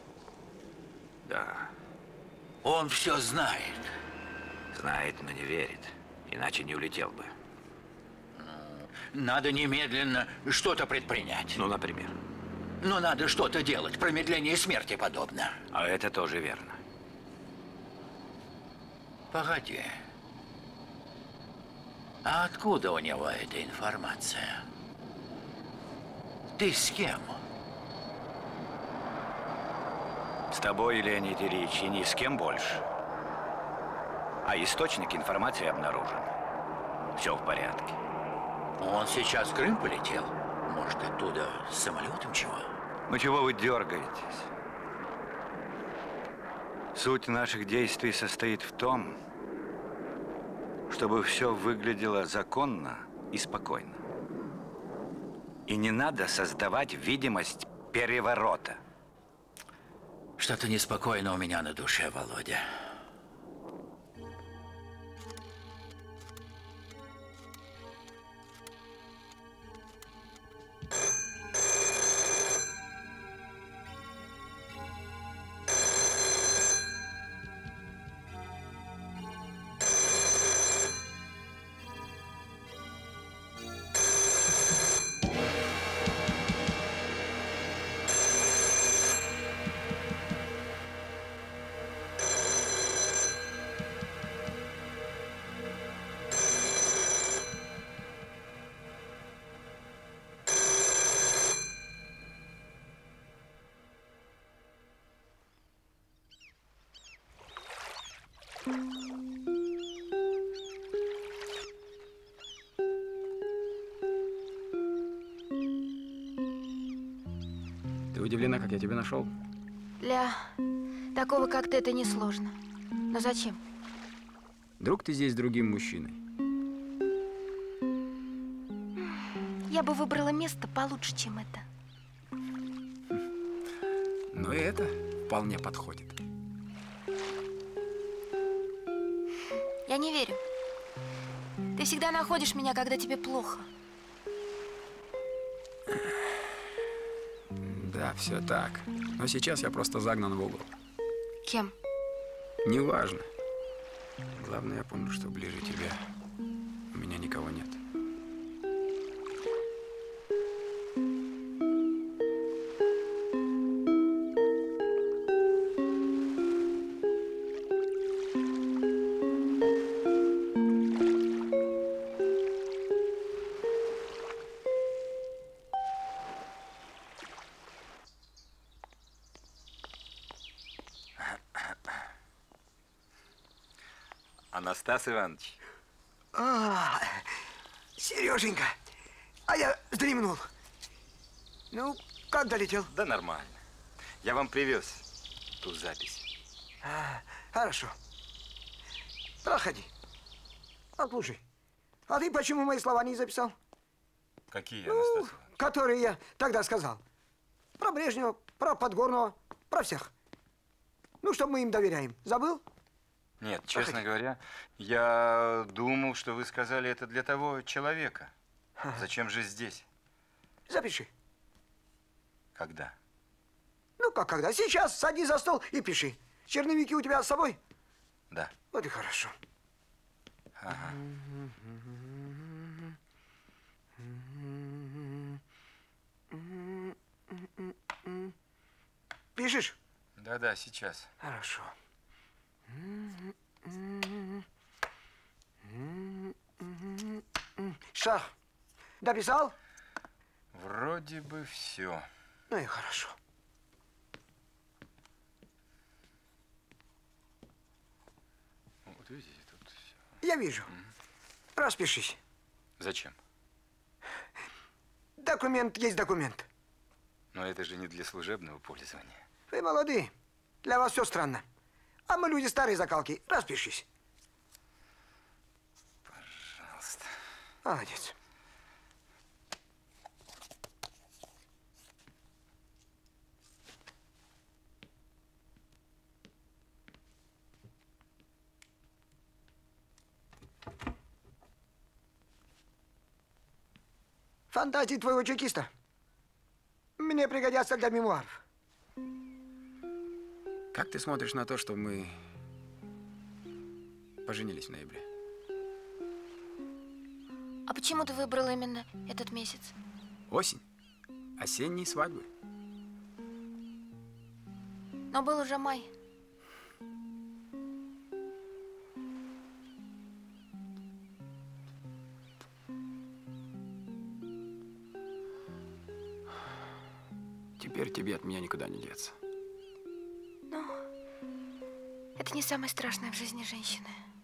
Да. Он все знает. Знает, но не верит. Иначе не улетел бы. Надо немедленно что-то предпринять. Ну, например? Ну, надо что-то делать. Промедление смерти подобно. А это тоже верно. Погоди. А откуда у него эта информация? Ты с кем? С тобой, Леонид Ильич, и ни с кем больше. А источник информации обнаружен. Все в порядке. Он сейчас в Крым полетел? Может, оттуда с самолетом чего? Ну, чего вы дергаетесь? Суть наших действий состоит в том, чтобы все выглядело законно и спокойно. И не надо создавать видимость переворота. Что-то неспокойно у меня на душе, Володя. Ты удивлена, как я тебя нашел? Ля, такого, как ты, это несложно. Но зачем? Вдруг ты здесь с другим мужчиной? Я бы выбрала место получше, чем это. Но и это вполне подходит. Я не верю. Ты всегда находишь меня, когда тебе плохо. Да, все так. Но сейчас я просто загнан в угол. Кем? Неважно. Главное, я помню, что ближе тебя у меня никого нет. Анастас Иванович. А, Сереженька, а я вздремнул. Ну, как долетел? Да нормально. Я вам привез ту запись. А, хорошо. Проходи. Послушай, а ты почему мои слова не записал? Какие, Ну, Анастас Иванович? которые я тогда сказал. Про Брежнева, про Подгорного, про всех. Ну, что мы им доверяем. Забыл? Нет, честно говоря, я думал, что вы сказали это для того человека. Зачем же здесь? Запиши. Когда? Ну, как когда? Сейчас садись за стол и пиши. Черновики у тебя с собой? Да. Вот и хорошо. Ага. Пишешь? Да-да, сейчас. Хорошо. Что? Дописал? Вроде бы все. Ну и хорошо. Вот видите, тут все. Я вижу. Распишись. Зачем? Документ есть документ. Но это же не для служебного пользования. Вы молодые. Для вас все странно. А мы люди старые закалки. Распишись. Пожалуйста. Молодец. Фантазии твоего чекиста мне пригодятся для мемуаров. Как ты смотришь на то, что мы поженились в ноябре? А почему ты выбрал именно этот месяц? Осень. Осенние свадьбы. Но был уже май. Теперь тебе от меня никуда не деться. Ну, это не самое страшное в жизни женщины.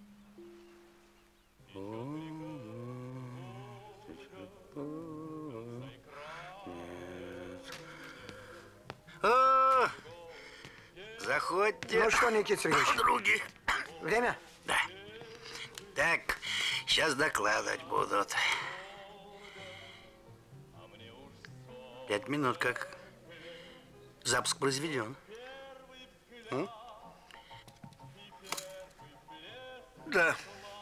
О, заходите. Ну что, Никита Сергеевич? Подруги. Время? Да. Так, сейчас докладывать будут. Пять минут как запуск произведен. М? Да.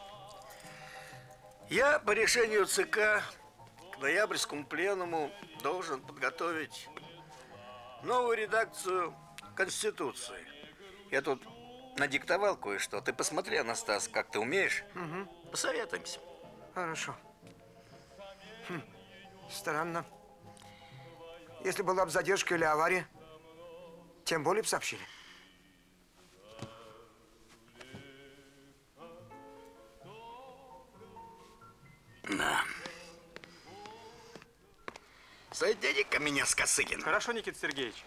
Я по решению ЦК к ноябрьскому пленуму должен подготовить новую редакцию Конституции. Я тут надиктовал кое-что. Ты посмотри, Анастас, как ты умеешь. Угу. Посоветуемся. Хорошо. Хм. Странно. Если была бы задержка или авария, тем более бы сообщили. Да. Соедини-ка меня с Косыгиным. Хорошо, Никита Сергеевич.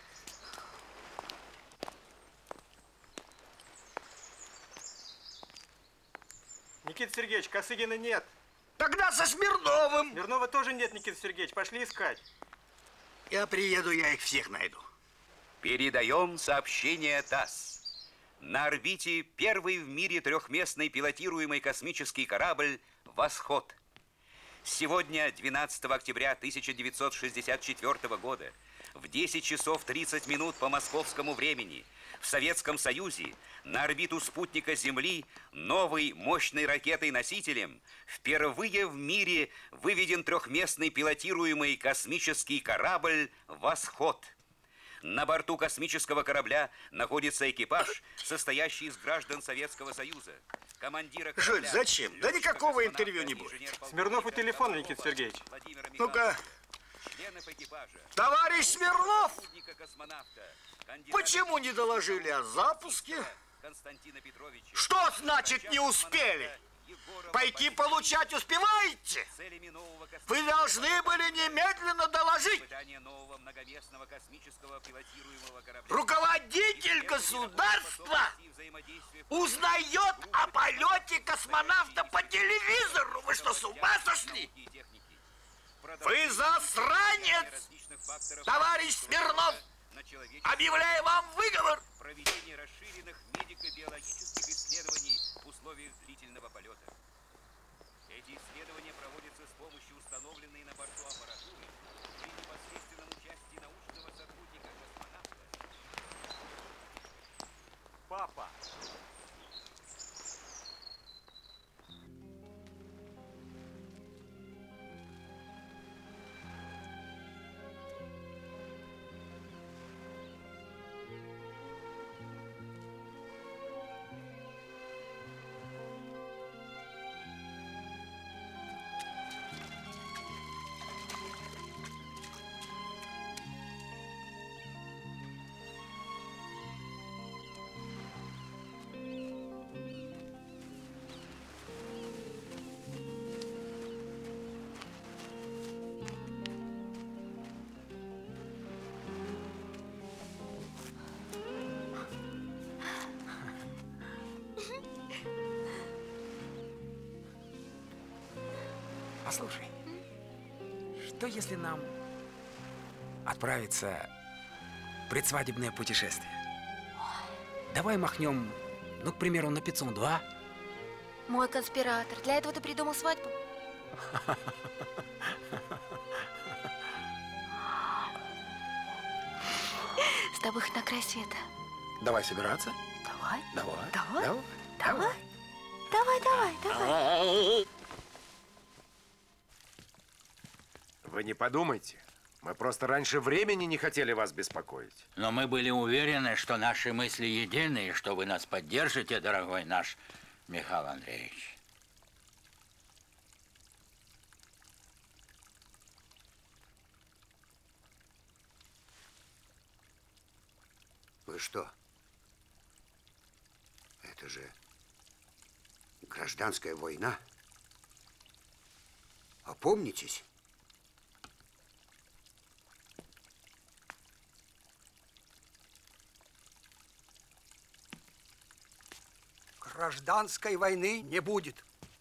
Никита Сергеевич, Косыгина нет. Тогда со Смирновым. Смирнова тоже нет, Никита Сергеевич. Пошли искать. Я приеду, я их всех найду. Передаем сообщение ТАСС. На орбите первый в мире трехместный пилотируемый космический корабль «Восход». Сегодня, двенадцатого октября тысяча девятьсот шестьдесят четвёртого года, в десять часов тридцать минут по московскому времени в Советском Союзе на орбиту спутника Земли новой мощной ракетой-носителем впервые в мире выведен трехместный пилотируемый космический корабль «Восход». На борту космического корабля находится экипаж, состоящий из граждан Советского Союза. Командира корабля... Жуль, зачем? Да никакого интервью не будет. Смирнов и телефон, Никита Сергеевич. Ну-ка. Товарищ Смирнов! Почему не доложили о запуске? Что значит не успели? Пойти получать успеваете? Вы должны были немедленно доложить. Руководитель государства узнает о полете космонавта по телевизору. Вы что, с ума сошли? Вы засранец! Товарищ Смирнов! Объявляю вам выговор! Проведение расширенных медико-биологических исследований в условиях длительного полета. Эти исследования проводятся с помощью установленной на борту аппаратуры при непосредственном участии научного сотрудника космонавта. Папа! Послушай, что если нам отправиться в предсвадебное путешествие? Давай махнем, ну, к примеру, на Пицунду, а? Мой конспиратор. Для этого ты придумал свадьбу? С тобой хоть на край света. Давай собираться. Давай. Давай. Давай. Давай. Давай. Давай, давай, давай. Вы не подумайте. Мы просто раньше времени не хотели вас беспокоить. Но мы были уверены, что наши мысли едины, и что вы нас поддержите, дорогой наш Михаил Андреевич. Вы что? Это же гражданская война. Опомнитесь. Гражданской войны не будет.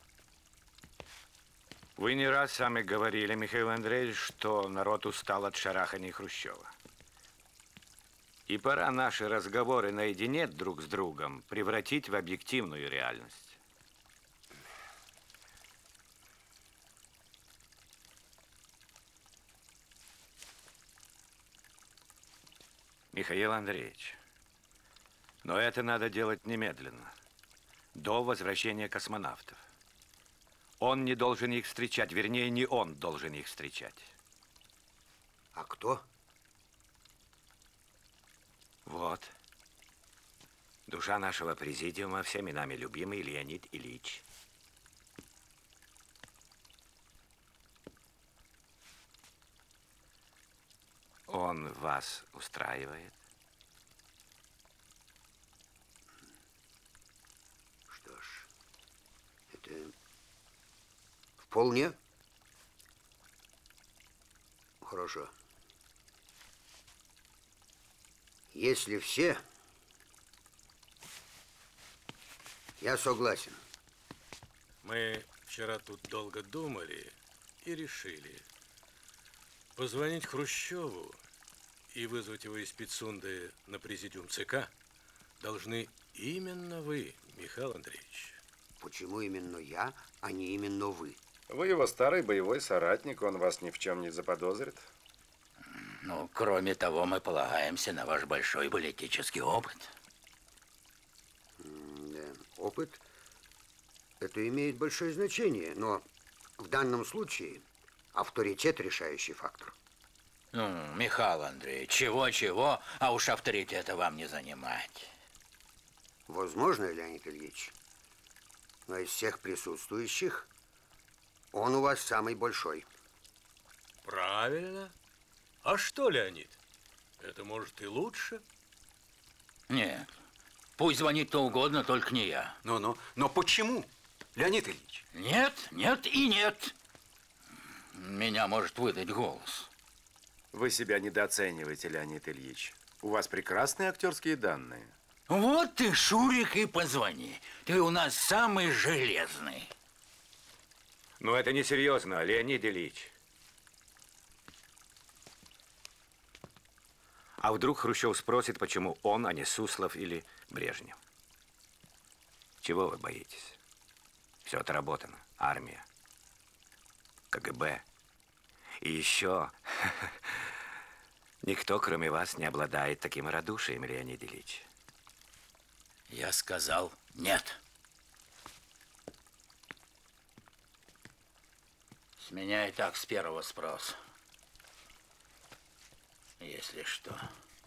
Вы не раз сами говорили, Михаил Андреевич, что народ устал от шараханий Хрущева. И пора наши разговоры наедине друг с другом превратить в объективную реальность. Михаил Андреевич, но это надо делать немедленно, до возвращения космонавтов. Он не должен их встречать, вернее, не он должен их встречать. А кто? Вот. Душа нашего президиума, всеми нами любимый Леонид Ильич. Он вас устраивает? Что ж, это вполне хорошо. Если все, я согласен. Мы вчера тут долго думали и решили позвонить Хрущеву и вызвать его из Пицунды на президиум ЦК должны именно вы, Михаил Андреевич. Почему именно я, а не именно вы? Вы его старый боевой соратник, он вас ни в чем не заподозрит. Ну, кроме того, мы полагаемся на ваш большой политический опыт. Да, опыт, это имеет большое значение, но в данном случае авторитет – решающий фактор. Ну, Михаил Андреевич, чего-чего, а уж авторитета вам не занимать. Возможно, Леонид Ильич, но из всех присутствующих он у вас самый большой. Правильно. А что, Леонид? Это может и лучше? Нет. Пусть звонит кто угодно, только не я. Но, но, но почему, Леонид Ильич? Нет, нет и нет. Меня может выдать голос. Вы себя недооцениваете, Леонид Ильич. У вас прекрасные актерские данные. Вот ты, Шурик, и позвони. Ты у нас самый железный. Но это несерьезно, Леонид Ильич. А вдруг Хрущев спросит, почему он, а не Суслов или Брежнев? Чего вы боитесь? Все отработано. Армия, КГБ. И еще никто, кроме вас, не обладает таким радушием, Леонид Ильич. Я сказал нет. С меня и так с первого спрос. Если что.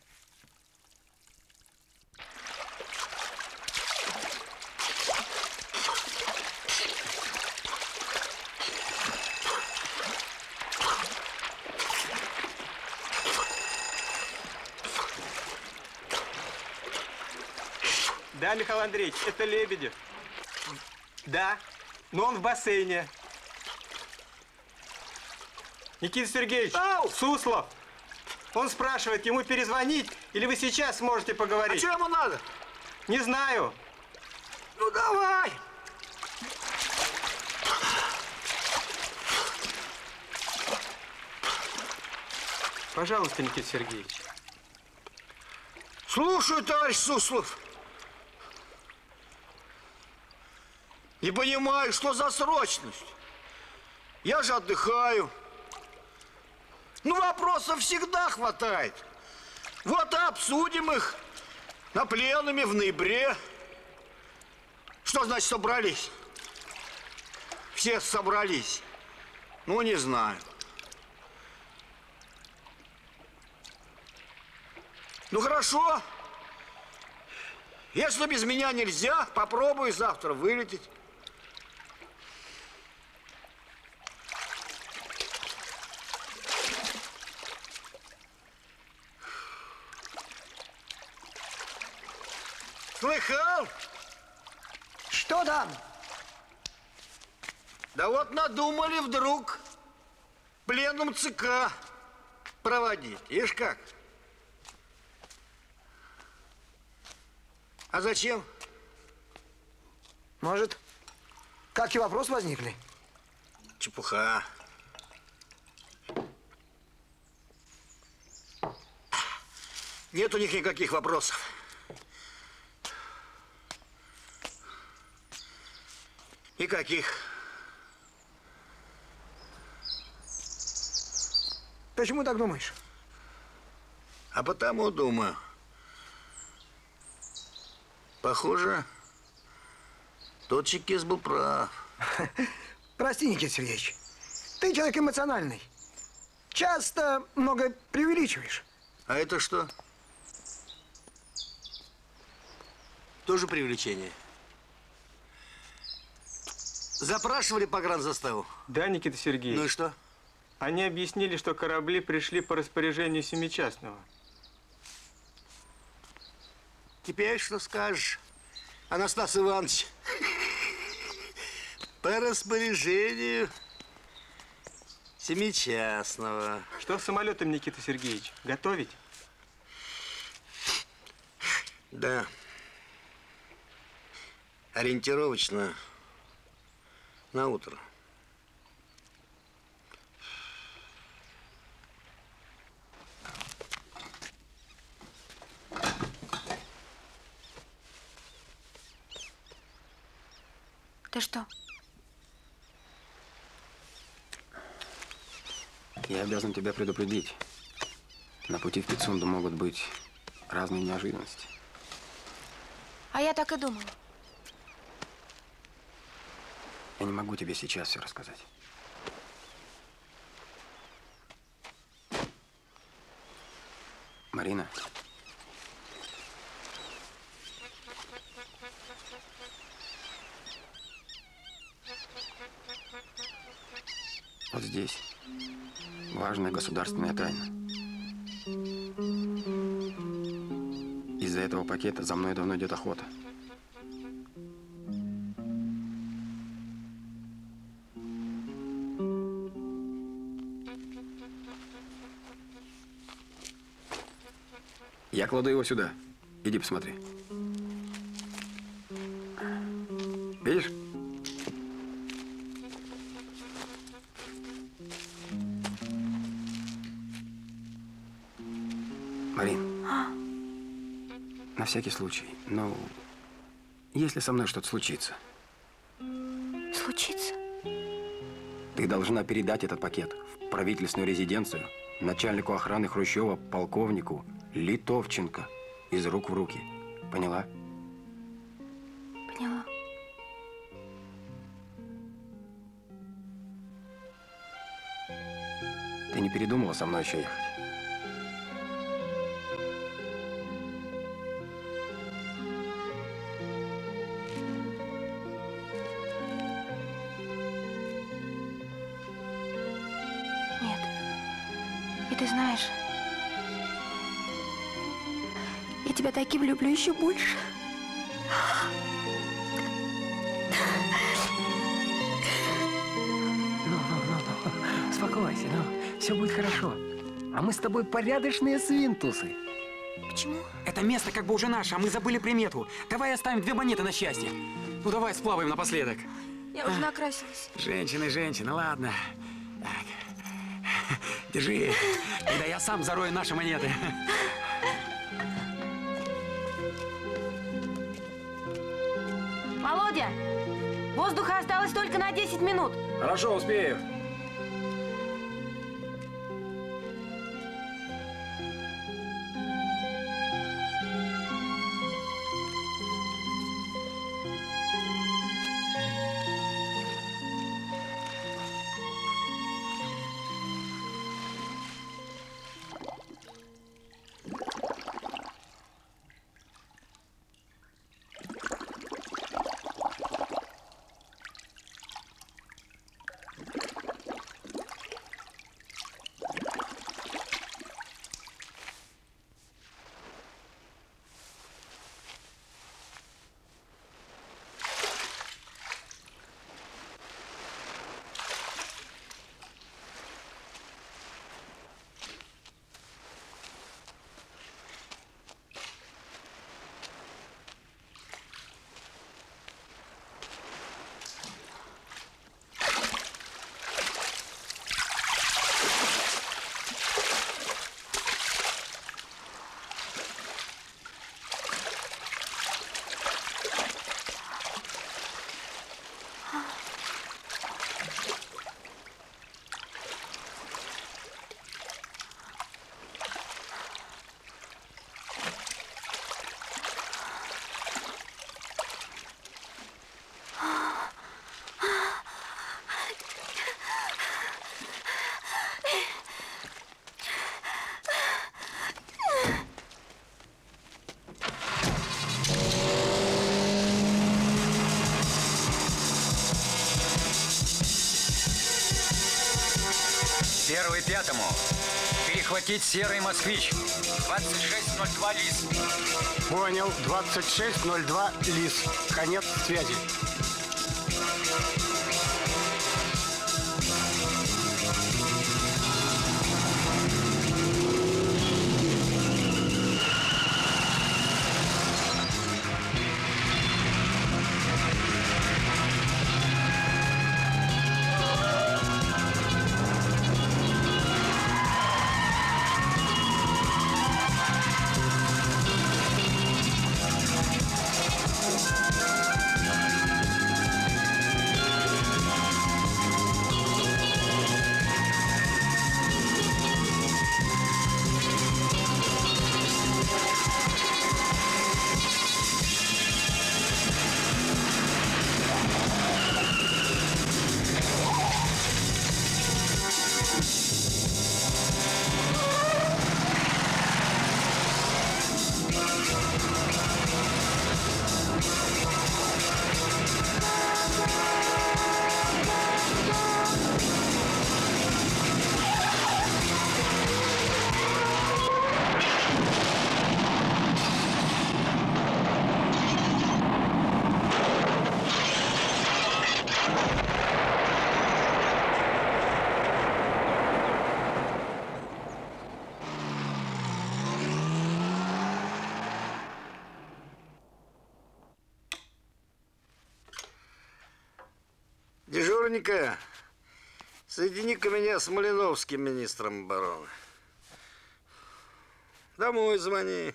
Да, Михаил Андреевич, это Лебедев. Да, но он в бассейне. Никита Сергеевич, Ау! Суслов. Он спрашивает, ему перезвонить, или вы сейчас сможете поговорить? А что ему надо? Не знаю. Ну, давай. Пожалуйста, Никита Сергеевич. Слушаю, товарищ Суслов. Не понимаю, что за срочность. Я же отдыхаю. Ну, вопросов всегда хватает. Вот и обсудим их на пленуме в ноябре. Что значит собрались? Все собрались. Ну, не знаю. Ну, хорошо. Если без меня нельзя, попробую завтра вылететь. Слыхал? Что там? Да вот надумали вдруг пленум ЦК проводить. Ишь как? А зачем? Может, какие вопросы возникли? Чепуха. Нет у них никаких вопросов. Никаких. Почему так думаешь? А потому думаю. Похоже, тот чекист был прав. Прости, Никита Сергеевич. Ты человек эмоциональный. Часто много преувеличиваешь. А это что? Тоже привлечение. Запрашивали погранзаставу? Да, Никита Сергеевич. Ну и что? Они объяснили, что корабли пришли по распоряжению Семичастного. Теперь что скажешь, Анастас Иванович? По распоряжению Семичастного. Что с самолетом, Никита Сергеевич? Готовить? Да. Ориентировочно на утро. Ты что? Я обязан тебя предупредить. На пути в Пицунду могут быть разные неожиданности. А я так и думала. Я не могу тебе сейчас все рассказать. Марина. Вот здесь важная государственная тайна. Из-за этого пакета за мной давно идет охота. Я кладу его сюда. Иди посмотри. Видишь? Марин, на всякий случай, ну, если со мной что-то случится. Случится? Ты должна передать этот пакет в правительственную резиденцию начальнику охраны Хрущева, полковнику Литовченко, из рук в руки. Поняла? Поняла. Ты не передумала со мной еще ехать? Нет. И ты знаешь, я тебя таким люблю еще больше. Ну-ну-ну, успокойся, ну, все будет хорошо. А мы с тобой порядочные свинтусы. Почему? Это место как бы уже наше, а мы забыли примету. Давай оставим две монеты на счастье. Ну давай сплаваем напоследок. Я уже накрасилась. Женщины, женщины, ладно. Так. Держи, тогда я сам зарою наши монеты. Володя, воздуха осталось только на десять минут. Хорошо, успею. Первый пятому. Перехватить серый москвич. двадцать шесть ноль два ЛИС. Понял. двадцать шесть ноль два ЛИС. Конец связи. Дворника, соедини-ка меня с Малиновским, министром обороны. Домой звони.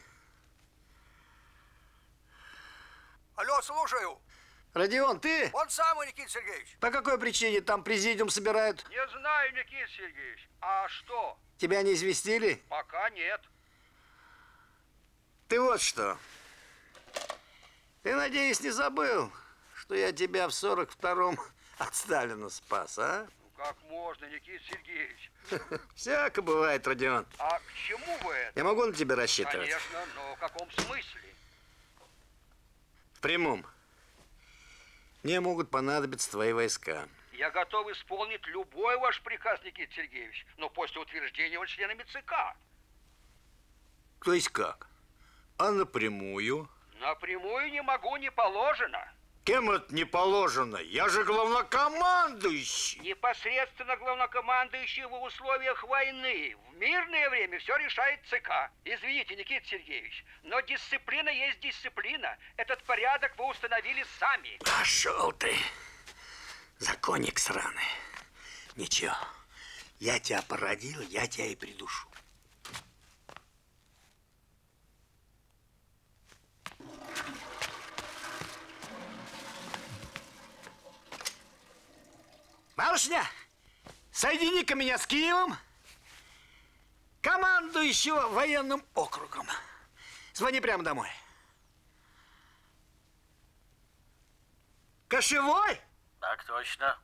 Алло, слушаю. Родион, ты? Он самый, Никита Сергеевич. По какой причине там президиум собирают? Не знаю, Никита Сергеевич. А что? Тебя не известили? Пока нет. Ты вот что. Ты, надеюсь, не забыл, что я тебя в сорок втором от Сталина спас, а? Ну как можно, Никита Сергеевич? Всяко бывает, Родион. А к чему вы это? Я могу на тебя рассчитывать? Конечно, но в каком смысле? В прямом. Мне могут понадобиться твои войска. Я готов исполнить любой ваш приказ, Никита Сергеевич, но после утверждения его членами ЦК. То есть как? А напрямую? Напрямую не могу, не положено. Кем это не положено? Я же главнокомандующий. Непосредственно главнокомандующий в условиях войны. В мирное время все решает ЦК. Извините, Никита Сергеевич, но дисциплина есть дисциплина. Этот порядок вы установили сами. Пошел ты, законник сраный. Ничего, я тебя породил, я тебя и придушу. Барышня, соедини-ка меня с Киевом, командующего военным округом. Звони прямо домой. Кошевой? Так точно.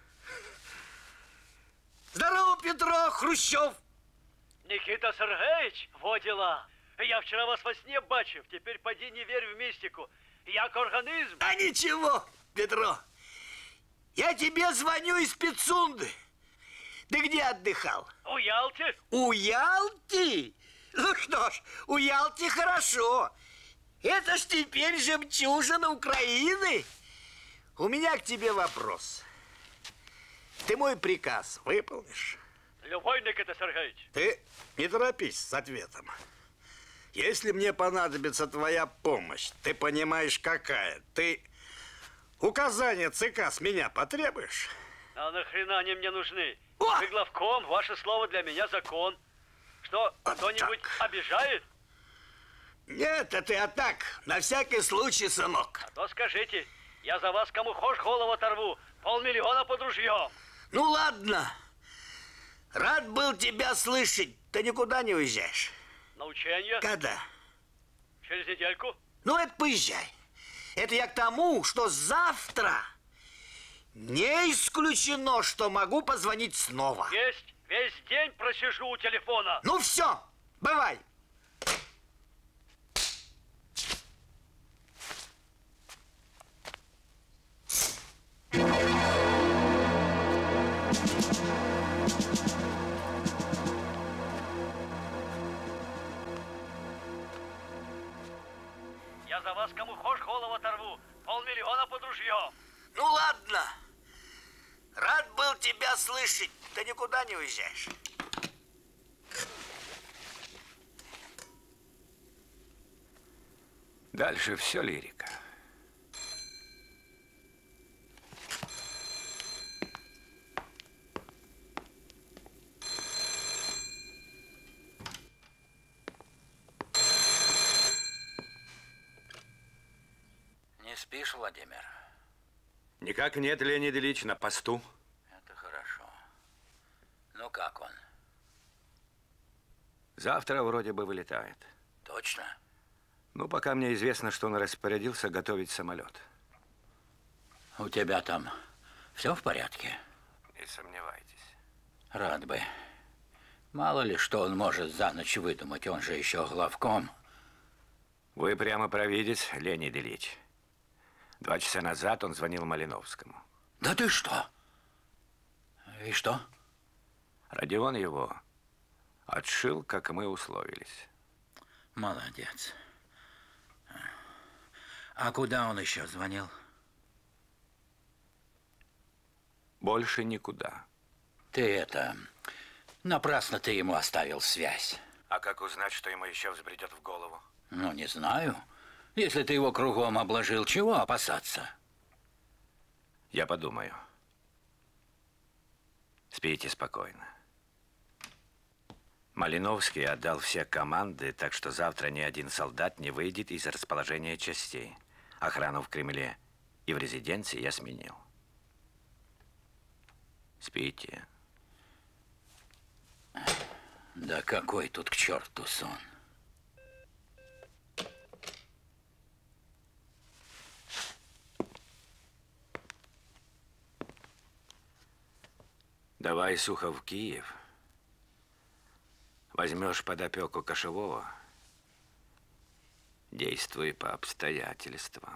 Здорово, Петро, Хрущев. Никита Сергеевич, во дела. Я вчера вас во сне бачив, теперь поди не верь в мистику. Як организм. А ничего, Петро. Я тебе звоню из Пицунды. Ты где отдыхал? У Ялте. У Ялти? Ну что ж, у Ялти хорошо. Это ж теперь жемчужина Украины. У меня к тебе вопрос. Ты мой приказ выполнишь? Любой, Никита Сергеевич. Ты не торопись с ответом. Если мне понадобится твоя помощь, ты понимаешь, какая, ты указания ЦК с меня потребуешь? А нахрена они мне нужны? О! Вы главком, ваше слово для меня закон. Что, Вот кто-нибудь так. обижает? Нет, это я так, на всякий случай, сынок. А то скажите, я за вас кому хошь голову оторву. Полмиллиона под ружьем. Ну ладно, рад был тебя слышать. Ты никуда не уезжаешь? На учение? Когда? Через недельку? Ну, это поезжай. Это я к тому, что завтра не исключено, что могу позвонить снова. Есть. Весь день просижу у телефона. Ну все, бывай. Я за вас кому хошь голову оторву. Полмиллиона под ружьем. Ну ладно, рад был тебя слышать. Ты никуда не уезжаешь. Дальше все лирика. Не спишь, Владимир? Никак нет, Леонид Ильич, на посту. Это хорошо. Ну, как он? Завтра вроде бы вылетает. Точно? Ну, пока мне известно, что он распорядился готовить самолет. У тебя там все в порядке? Не сомневайтесь. Рад бы. Мало ли, что он может за ночь выдумать, он же еще главком. Вы прямо провидец, Леонид Ильич. Два часа назад он звонил Малиновскому. Да ты что? И что? Родион его отшил, как мы условились. Молодец. А куда он еще звонил? Больше никуда. Ты это... Напрасно ты ему оставил связь. А как узнать, что ему еще взбредет в голову? Ну, не знаю. Если ты его кругом обложил, чего опасаться? Я подумаю. Спите спокойно. Малиновский отдал все команды, так что завтра ни один солдат не выйдет из расположения частей. Охрану в Кремле и в резиденции я сменил. Спите. Да какой тут к черту сон? Давай, Сухов, в Киев. Возьмешь под опеку Кошевого. Действуй по обстоятельствам.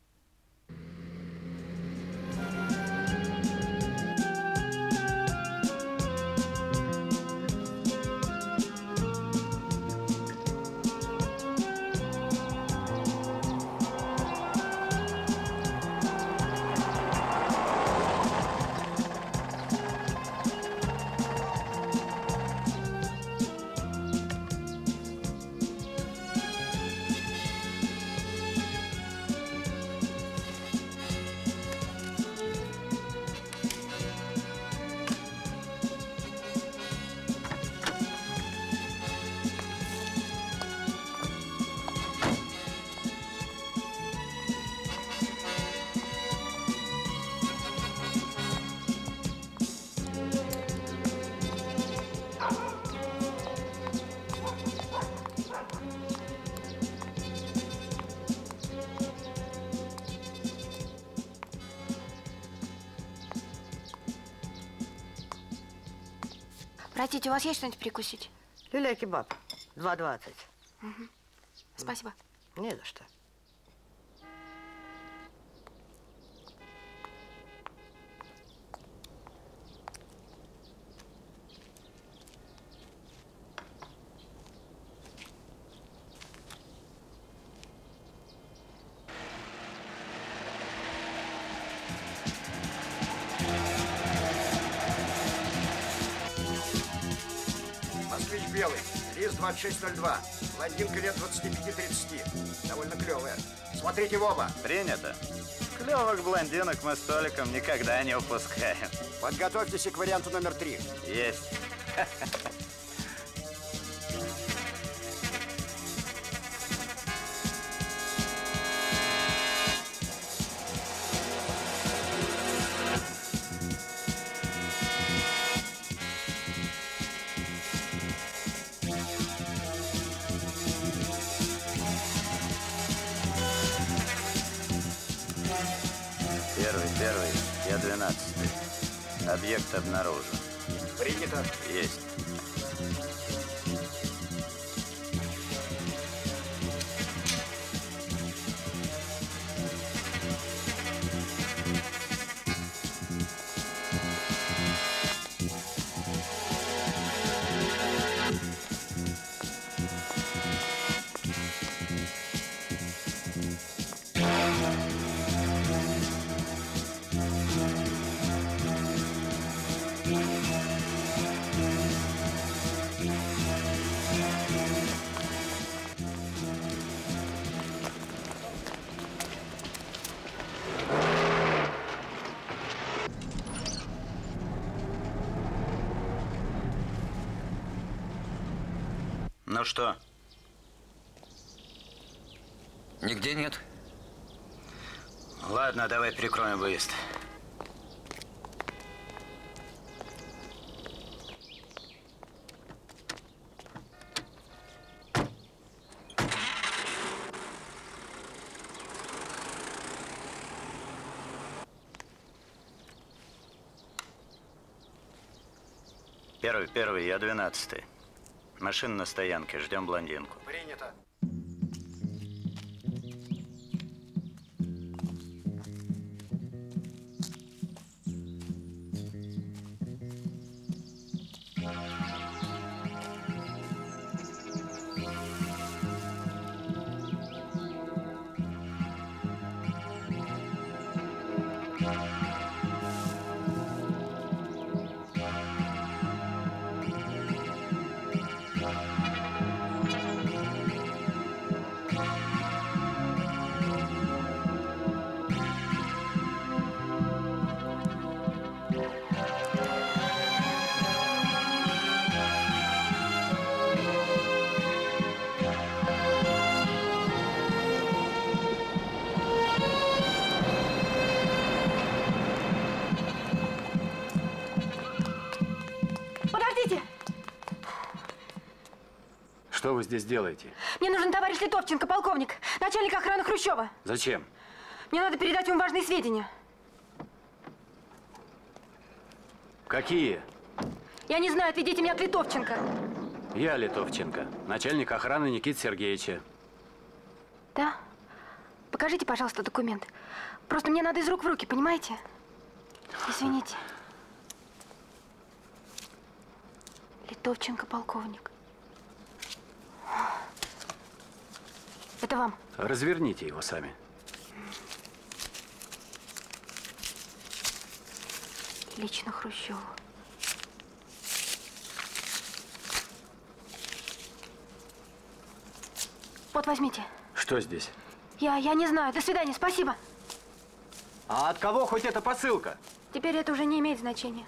Простите, у вас есть что-нибудь прикусить? Люля-кебаб. два двадцать. Угу. Спасибо. Не за что. Белый, лист двадцать шесть ноль два. Блондинка лет двадцати пяти тридцати. Довольно клевая. Смотрите в оба. Принято. Клевых блондинок мы столиком никогда не упускаем. Подготовьтесь к варианту номер три. Есть. Первый, я двенадцатый. Объект обнаружен. Принято. Есть. Ну что? Нигде нет. Ладно, давай перекроем выезд. Первый, первый, я двенадцатый. Машина на стоянке, ждем блондинку. Принято. Что вы здесь делаете? Мне нужен товарищ Литовченко, полковник, начальник охраны Хрущева. Зачем? Мне надо передать ему важные сведения. Какие? Я не знаю, отведите меня к Литовченко. Я Литовченко, начальник охраны Никиты Сергеевича. Да? Покажите, пожалуйста, документ. Просто мне надо из рук в руки, понимаете? Извините. Литовченко, полковник. Это вам. Разверните его сами. Лично Хрущеву. Вот, возьмите. Что здесь? Я, я не знаю. До свидания, спасибо. А от кого хоть эта посылка? Теперь это уже не имеет значения.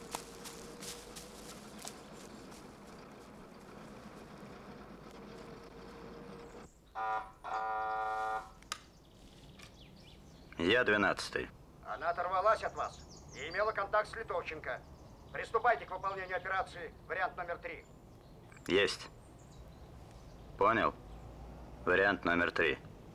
Я двенадцатый. Она оторвалась от вас и имела контакт с Литовченко. Приступайте к выполнению операции вариант номер три. Есть. Понял. Вариант номер три.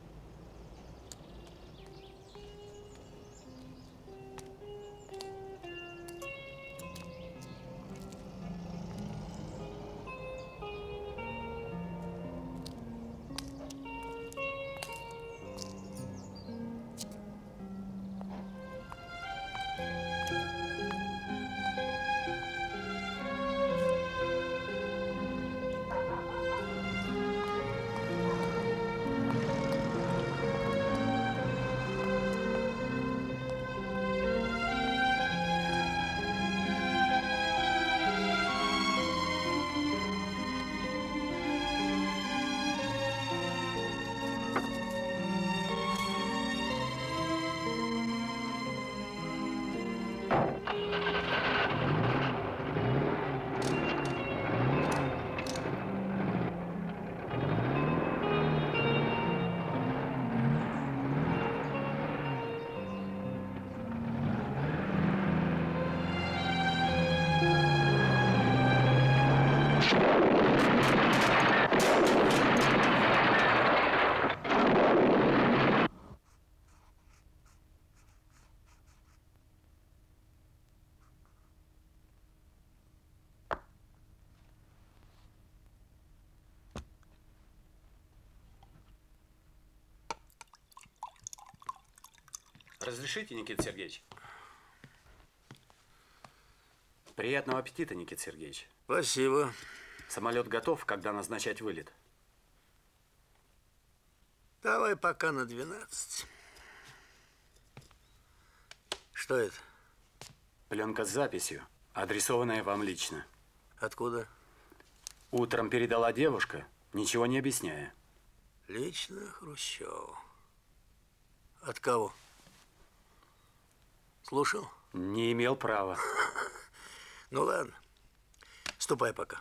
Разрешите, Никита Сергеевич? Приятного аппетита, Никита Сергеевич. Спасибо. Самолет готов, когда назначать вылет? Давай пока на двенадцать. Что это? Пленка с записью, адресованная вам лично. Откуда? Утром передала девушка, ничего не объясняя. Лично Хрущеву. От кого? Слушал? Не имел права. Ну ладно. Ступай пока.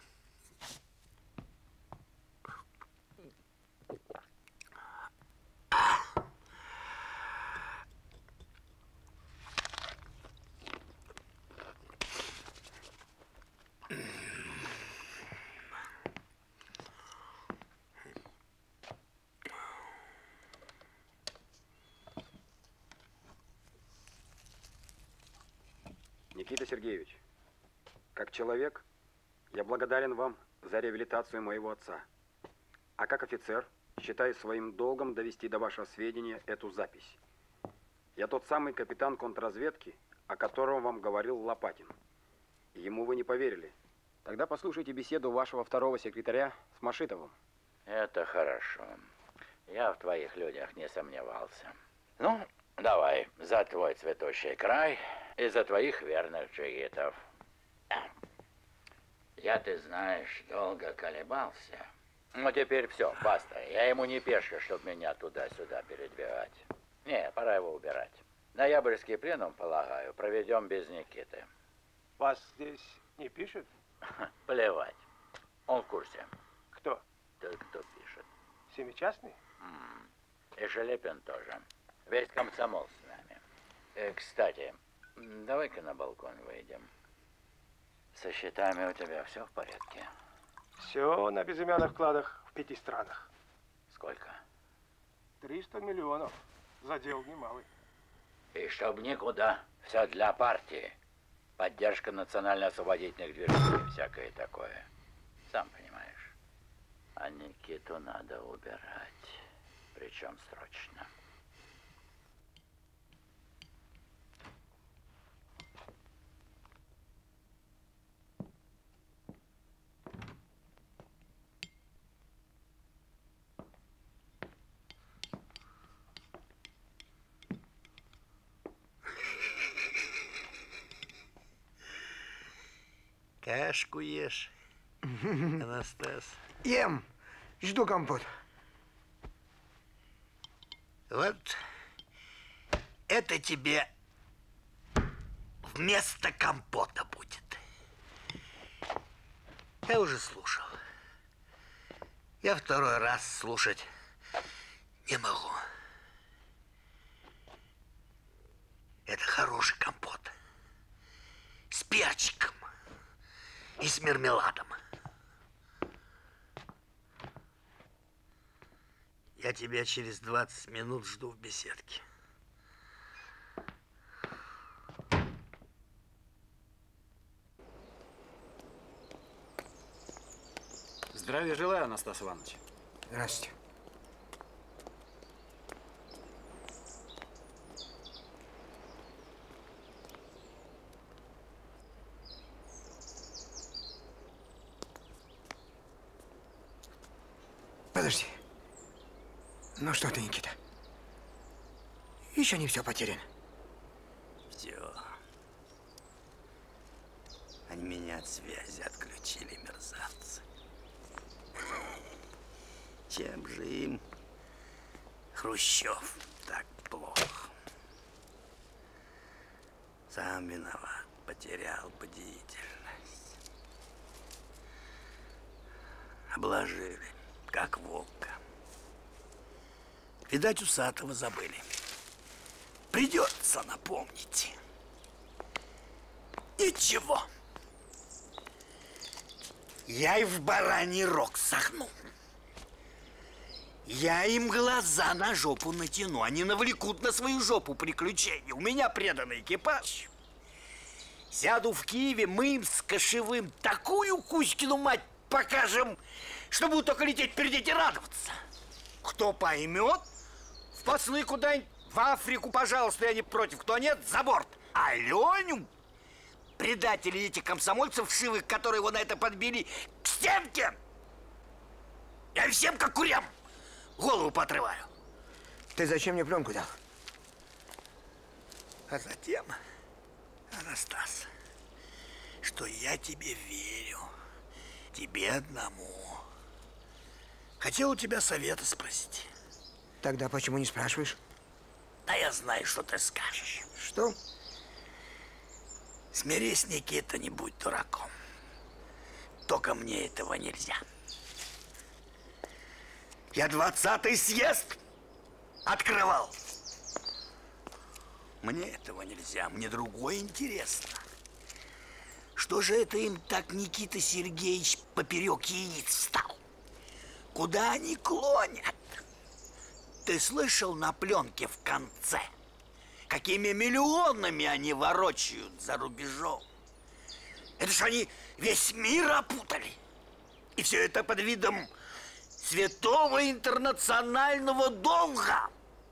Никита Сергеевич, как человек, я благодарен вам за реабилитацию моего отца. А как офицер, считаю своим долгом довести до вашего сведения эту запись. Я тот самый капитан контрразведки, о котором вам говорил Лопатин. Ему вы не поверили. Тогда послушайте беседу вашего второго секретаря с Машитовым. Это хорошо. Я в твоих людях не сомневался. Ну, давай, за твой цветущий край и за твоих верных джигитов. Я, ты знаешь, долго колебался. Но теперь все, баста. Я ему не пешка, чтобы меня туда-сюда передвигать. Не, пора его убирать. Ноябрьский пленум, полагаю, проведем без Никиты. Вас здесь не пишет? Плевать. Он в курсе. Кто? Тот, кто пишет. Семичастный? М-м. И Шелепин тоже. Весь комсомол с нами. Э, кстати, давай-ка на балкон выйдем. Со счетами у тебя все в порядке? Все на безымянных вкладах в пяти странах. Сколько? триста миллионов. Задел немалый. И чтоб никуда. Все для партии. Поддержка национально-освободительных движений, всякое такое. Сам понимаешь. А Никиту надо убирать. Причем срочно. Кашку ешь, Анастас. Ем. Жду компот. Вот это тебе вместо компота будет. Я уже слушал. Я второй раз слушать не могу. Это хороший компот. С перчиком. И с мармеладом. Я тебя через двадцать минут жду в беседке. Здравия желаю, Анастас Иванович. Здравствуйте. Подожди. Ну что ты, Никита? Еще не все потеряно. Все. Они меня от связи отключили, мерзавцы. Чем же им Хрущев так плохо? Сам виноват, потерял бдительность. Обложили, как волка. Видать, усатого забыли. Придется напомнить. Ничего. Я и в бараний рог сохну. Я им глаза на жопу натяну. Они навлекут на свою жопу приключения. У меня преданный экипаж. Сяду в Киеве, мы им с Кошевым такую Кузькину мать покажем, что будут только лететь, передеть и радоваться. Кто поймет, в послы куда-нибудь в Африку, пожалуйста, я не против. Кто нет, за борт. А Леню, предателей этих комсомольцев вшивых, которые его на это подбили, к стенке! Я всем, как курям, голову поотрываю. Ты зачем мне пленку дал? А затем, Анастас, что я тебе верю. Тебе одному. Хотел у тебя совета спросить. Тогда почему не спрашиваешь? А я знаю, что ты скажешь. Что? Смирись, Никита, не будь дураком. Только мне этого нельзя. Я двадцатый съезд открывал. Мне этого нельзя, мне другое интересно. Что же это им так Никита Сергеевич поперек яиц встал? Куда они клонят? Ты слышал на пленке в конце, какими миллионами они ворочают за рубежом? Это ж они весь мир опутали. И все это под видом святого интернационального долга.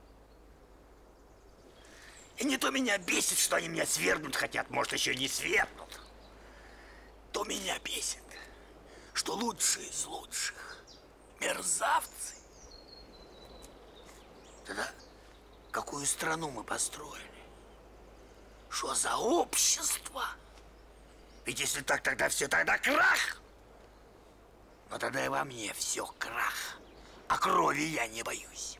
И не то меня бесит, что они меня свергнуть хотят, может, еще не свергнут. То меня бесит, что лучшие из лучших мерзавцы. Тогда какую страну мы построили? Что за общество? Ведь если так, тогда все, тогда крах. Но тогда и во мне все крах. А крови я не боюсь.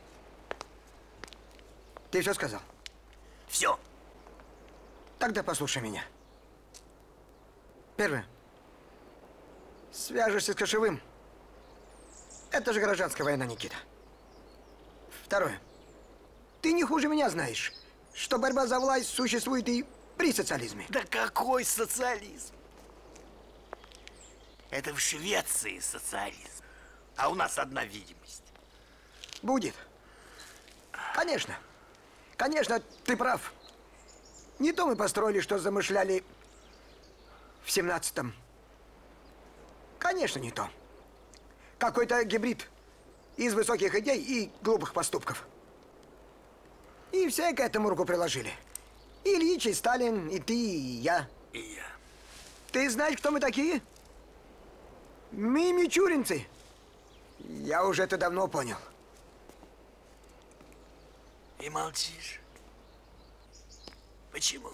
Ты все сказал? Все. Тогда послушай меня. Первое. Свяжешься с Кошевым. Это же гражданская война, Никита. Второе. Ты не хуже меня знаешь, что борьба за власть существует и при социализме. Да какой социализм? Это в Швеции социализм. А у нас одна видимость. Будет. Конечно. Конечно, ты прав. Не то мы построили, что замышляли в семнадцатом. Конечно, не то. Какой-то гибрид из высоких идей и глупых поступков. И все к этому руку приложили. И Ильич, и Сталин, и ты, и я. И я. Ты знаешь, кто мы такие? Мы мичуринцы. Я уже это давно понял. И молчишь. Почему?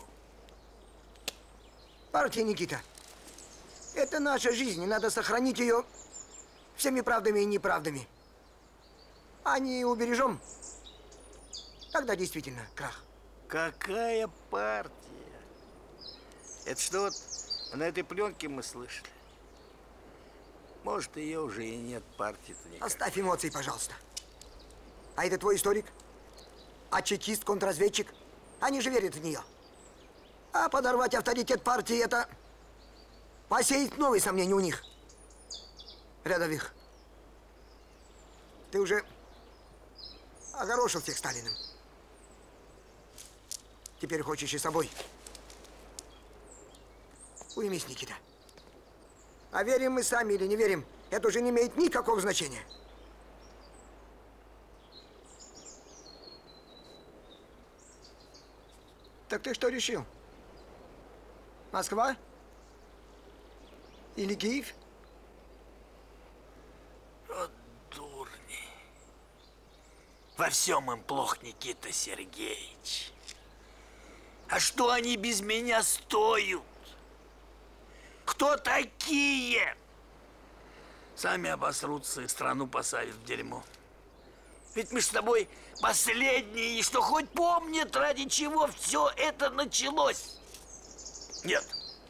Партия, Никита. Это наша жизнь, и надо сохранить ее всеми правдами и неправдами. А не убережем, тогда действительно крах. Какая партия? Это что вот на этой пленке мы слышали? Может, ее уже и нет, партии-то никакой. Оставь эмоции, пожалуйста. А это твой историк? А чекист, контрразведчик? Они же верят в нее. А подорвать авторитет партии – это посеять новые сомнения у них, рядовых. Ты уже огорошил всех Сталиным. Теперь хочешь и собой. Уймись, Никита. А верим мы сами или не верим, это уже не имеет никакого значения. Так ты что решил? Москва? Или Киев? Вот дурни. Во всем им плох, Никита Сергеевич. А что они без меня стоят? Кто такие? Сами обосрутся и страну посадят в дерьмо. Ведь мы с тобой последние, и что хоть помнят, ради чего все это началось. Нет.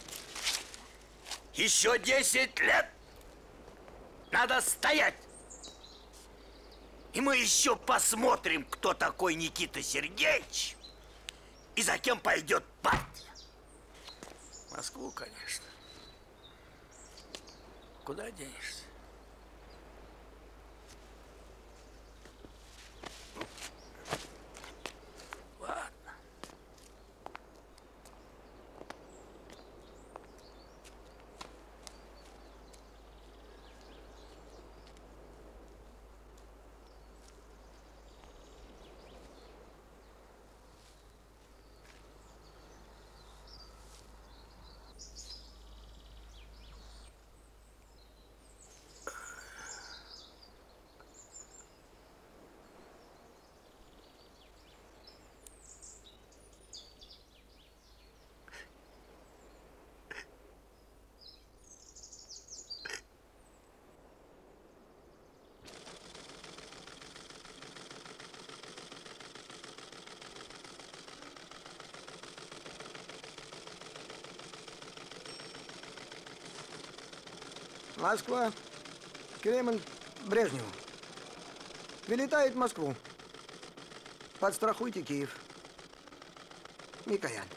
Еще десять лет надо стоять. И мы еще посмотрим, кто такой Никита Сергеевич и за кем пойдет партия. Москву, конечно. Куда денешься? Ладно. Москва, Кремль, Брежневу. Вылетает в Москву. Подстрахуйте Киев. Микоян.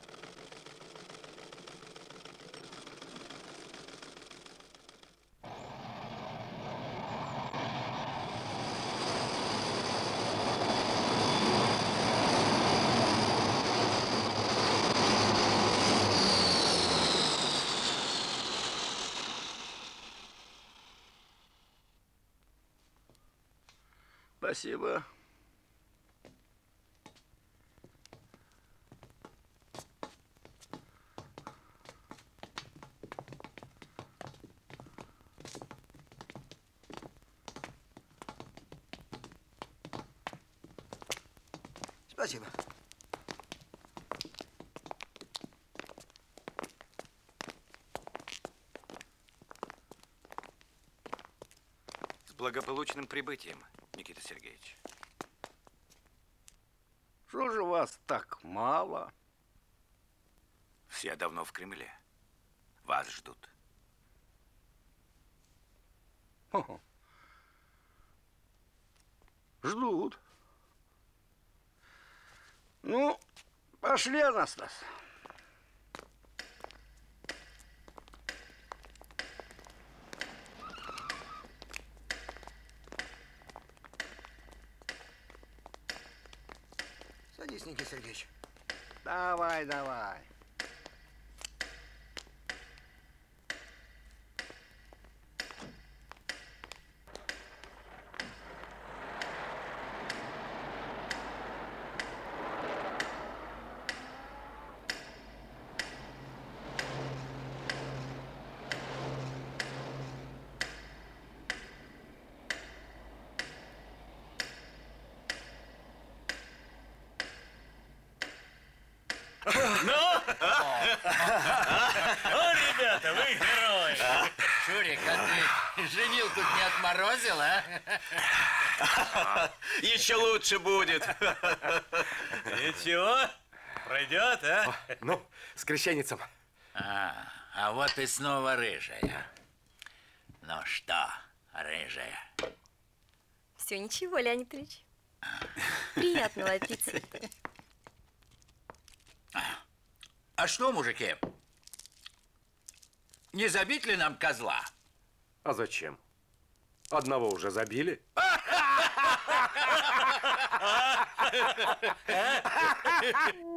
Спасибо. Спасибо. С благополучным прибытием, Никита Сергеевич. Что же вас так мало? Все давно в Кремле. Вас ждут. Хо-хо. Ждут. Ну, пошли, Анастас. Договорились, Никита Сергеевич? Давай, давай. Ну, ребята, вы герои. Шурик, а ты женил тут не отморозил, а? Еще лучше будет. Ничего, пройдет, а? Ну, с крещеницем. А, а вот и снова рыжая. Ну что, рыжая? Все, ничего, Леонид Ильич. Приятного аппетита. А что, мужики, не забить ли нам козла? А зачем? Одного уже забили. А?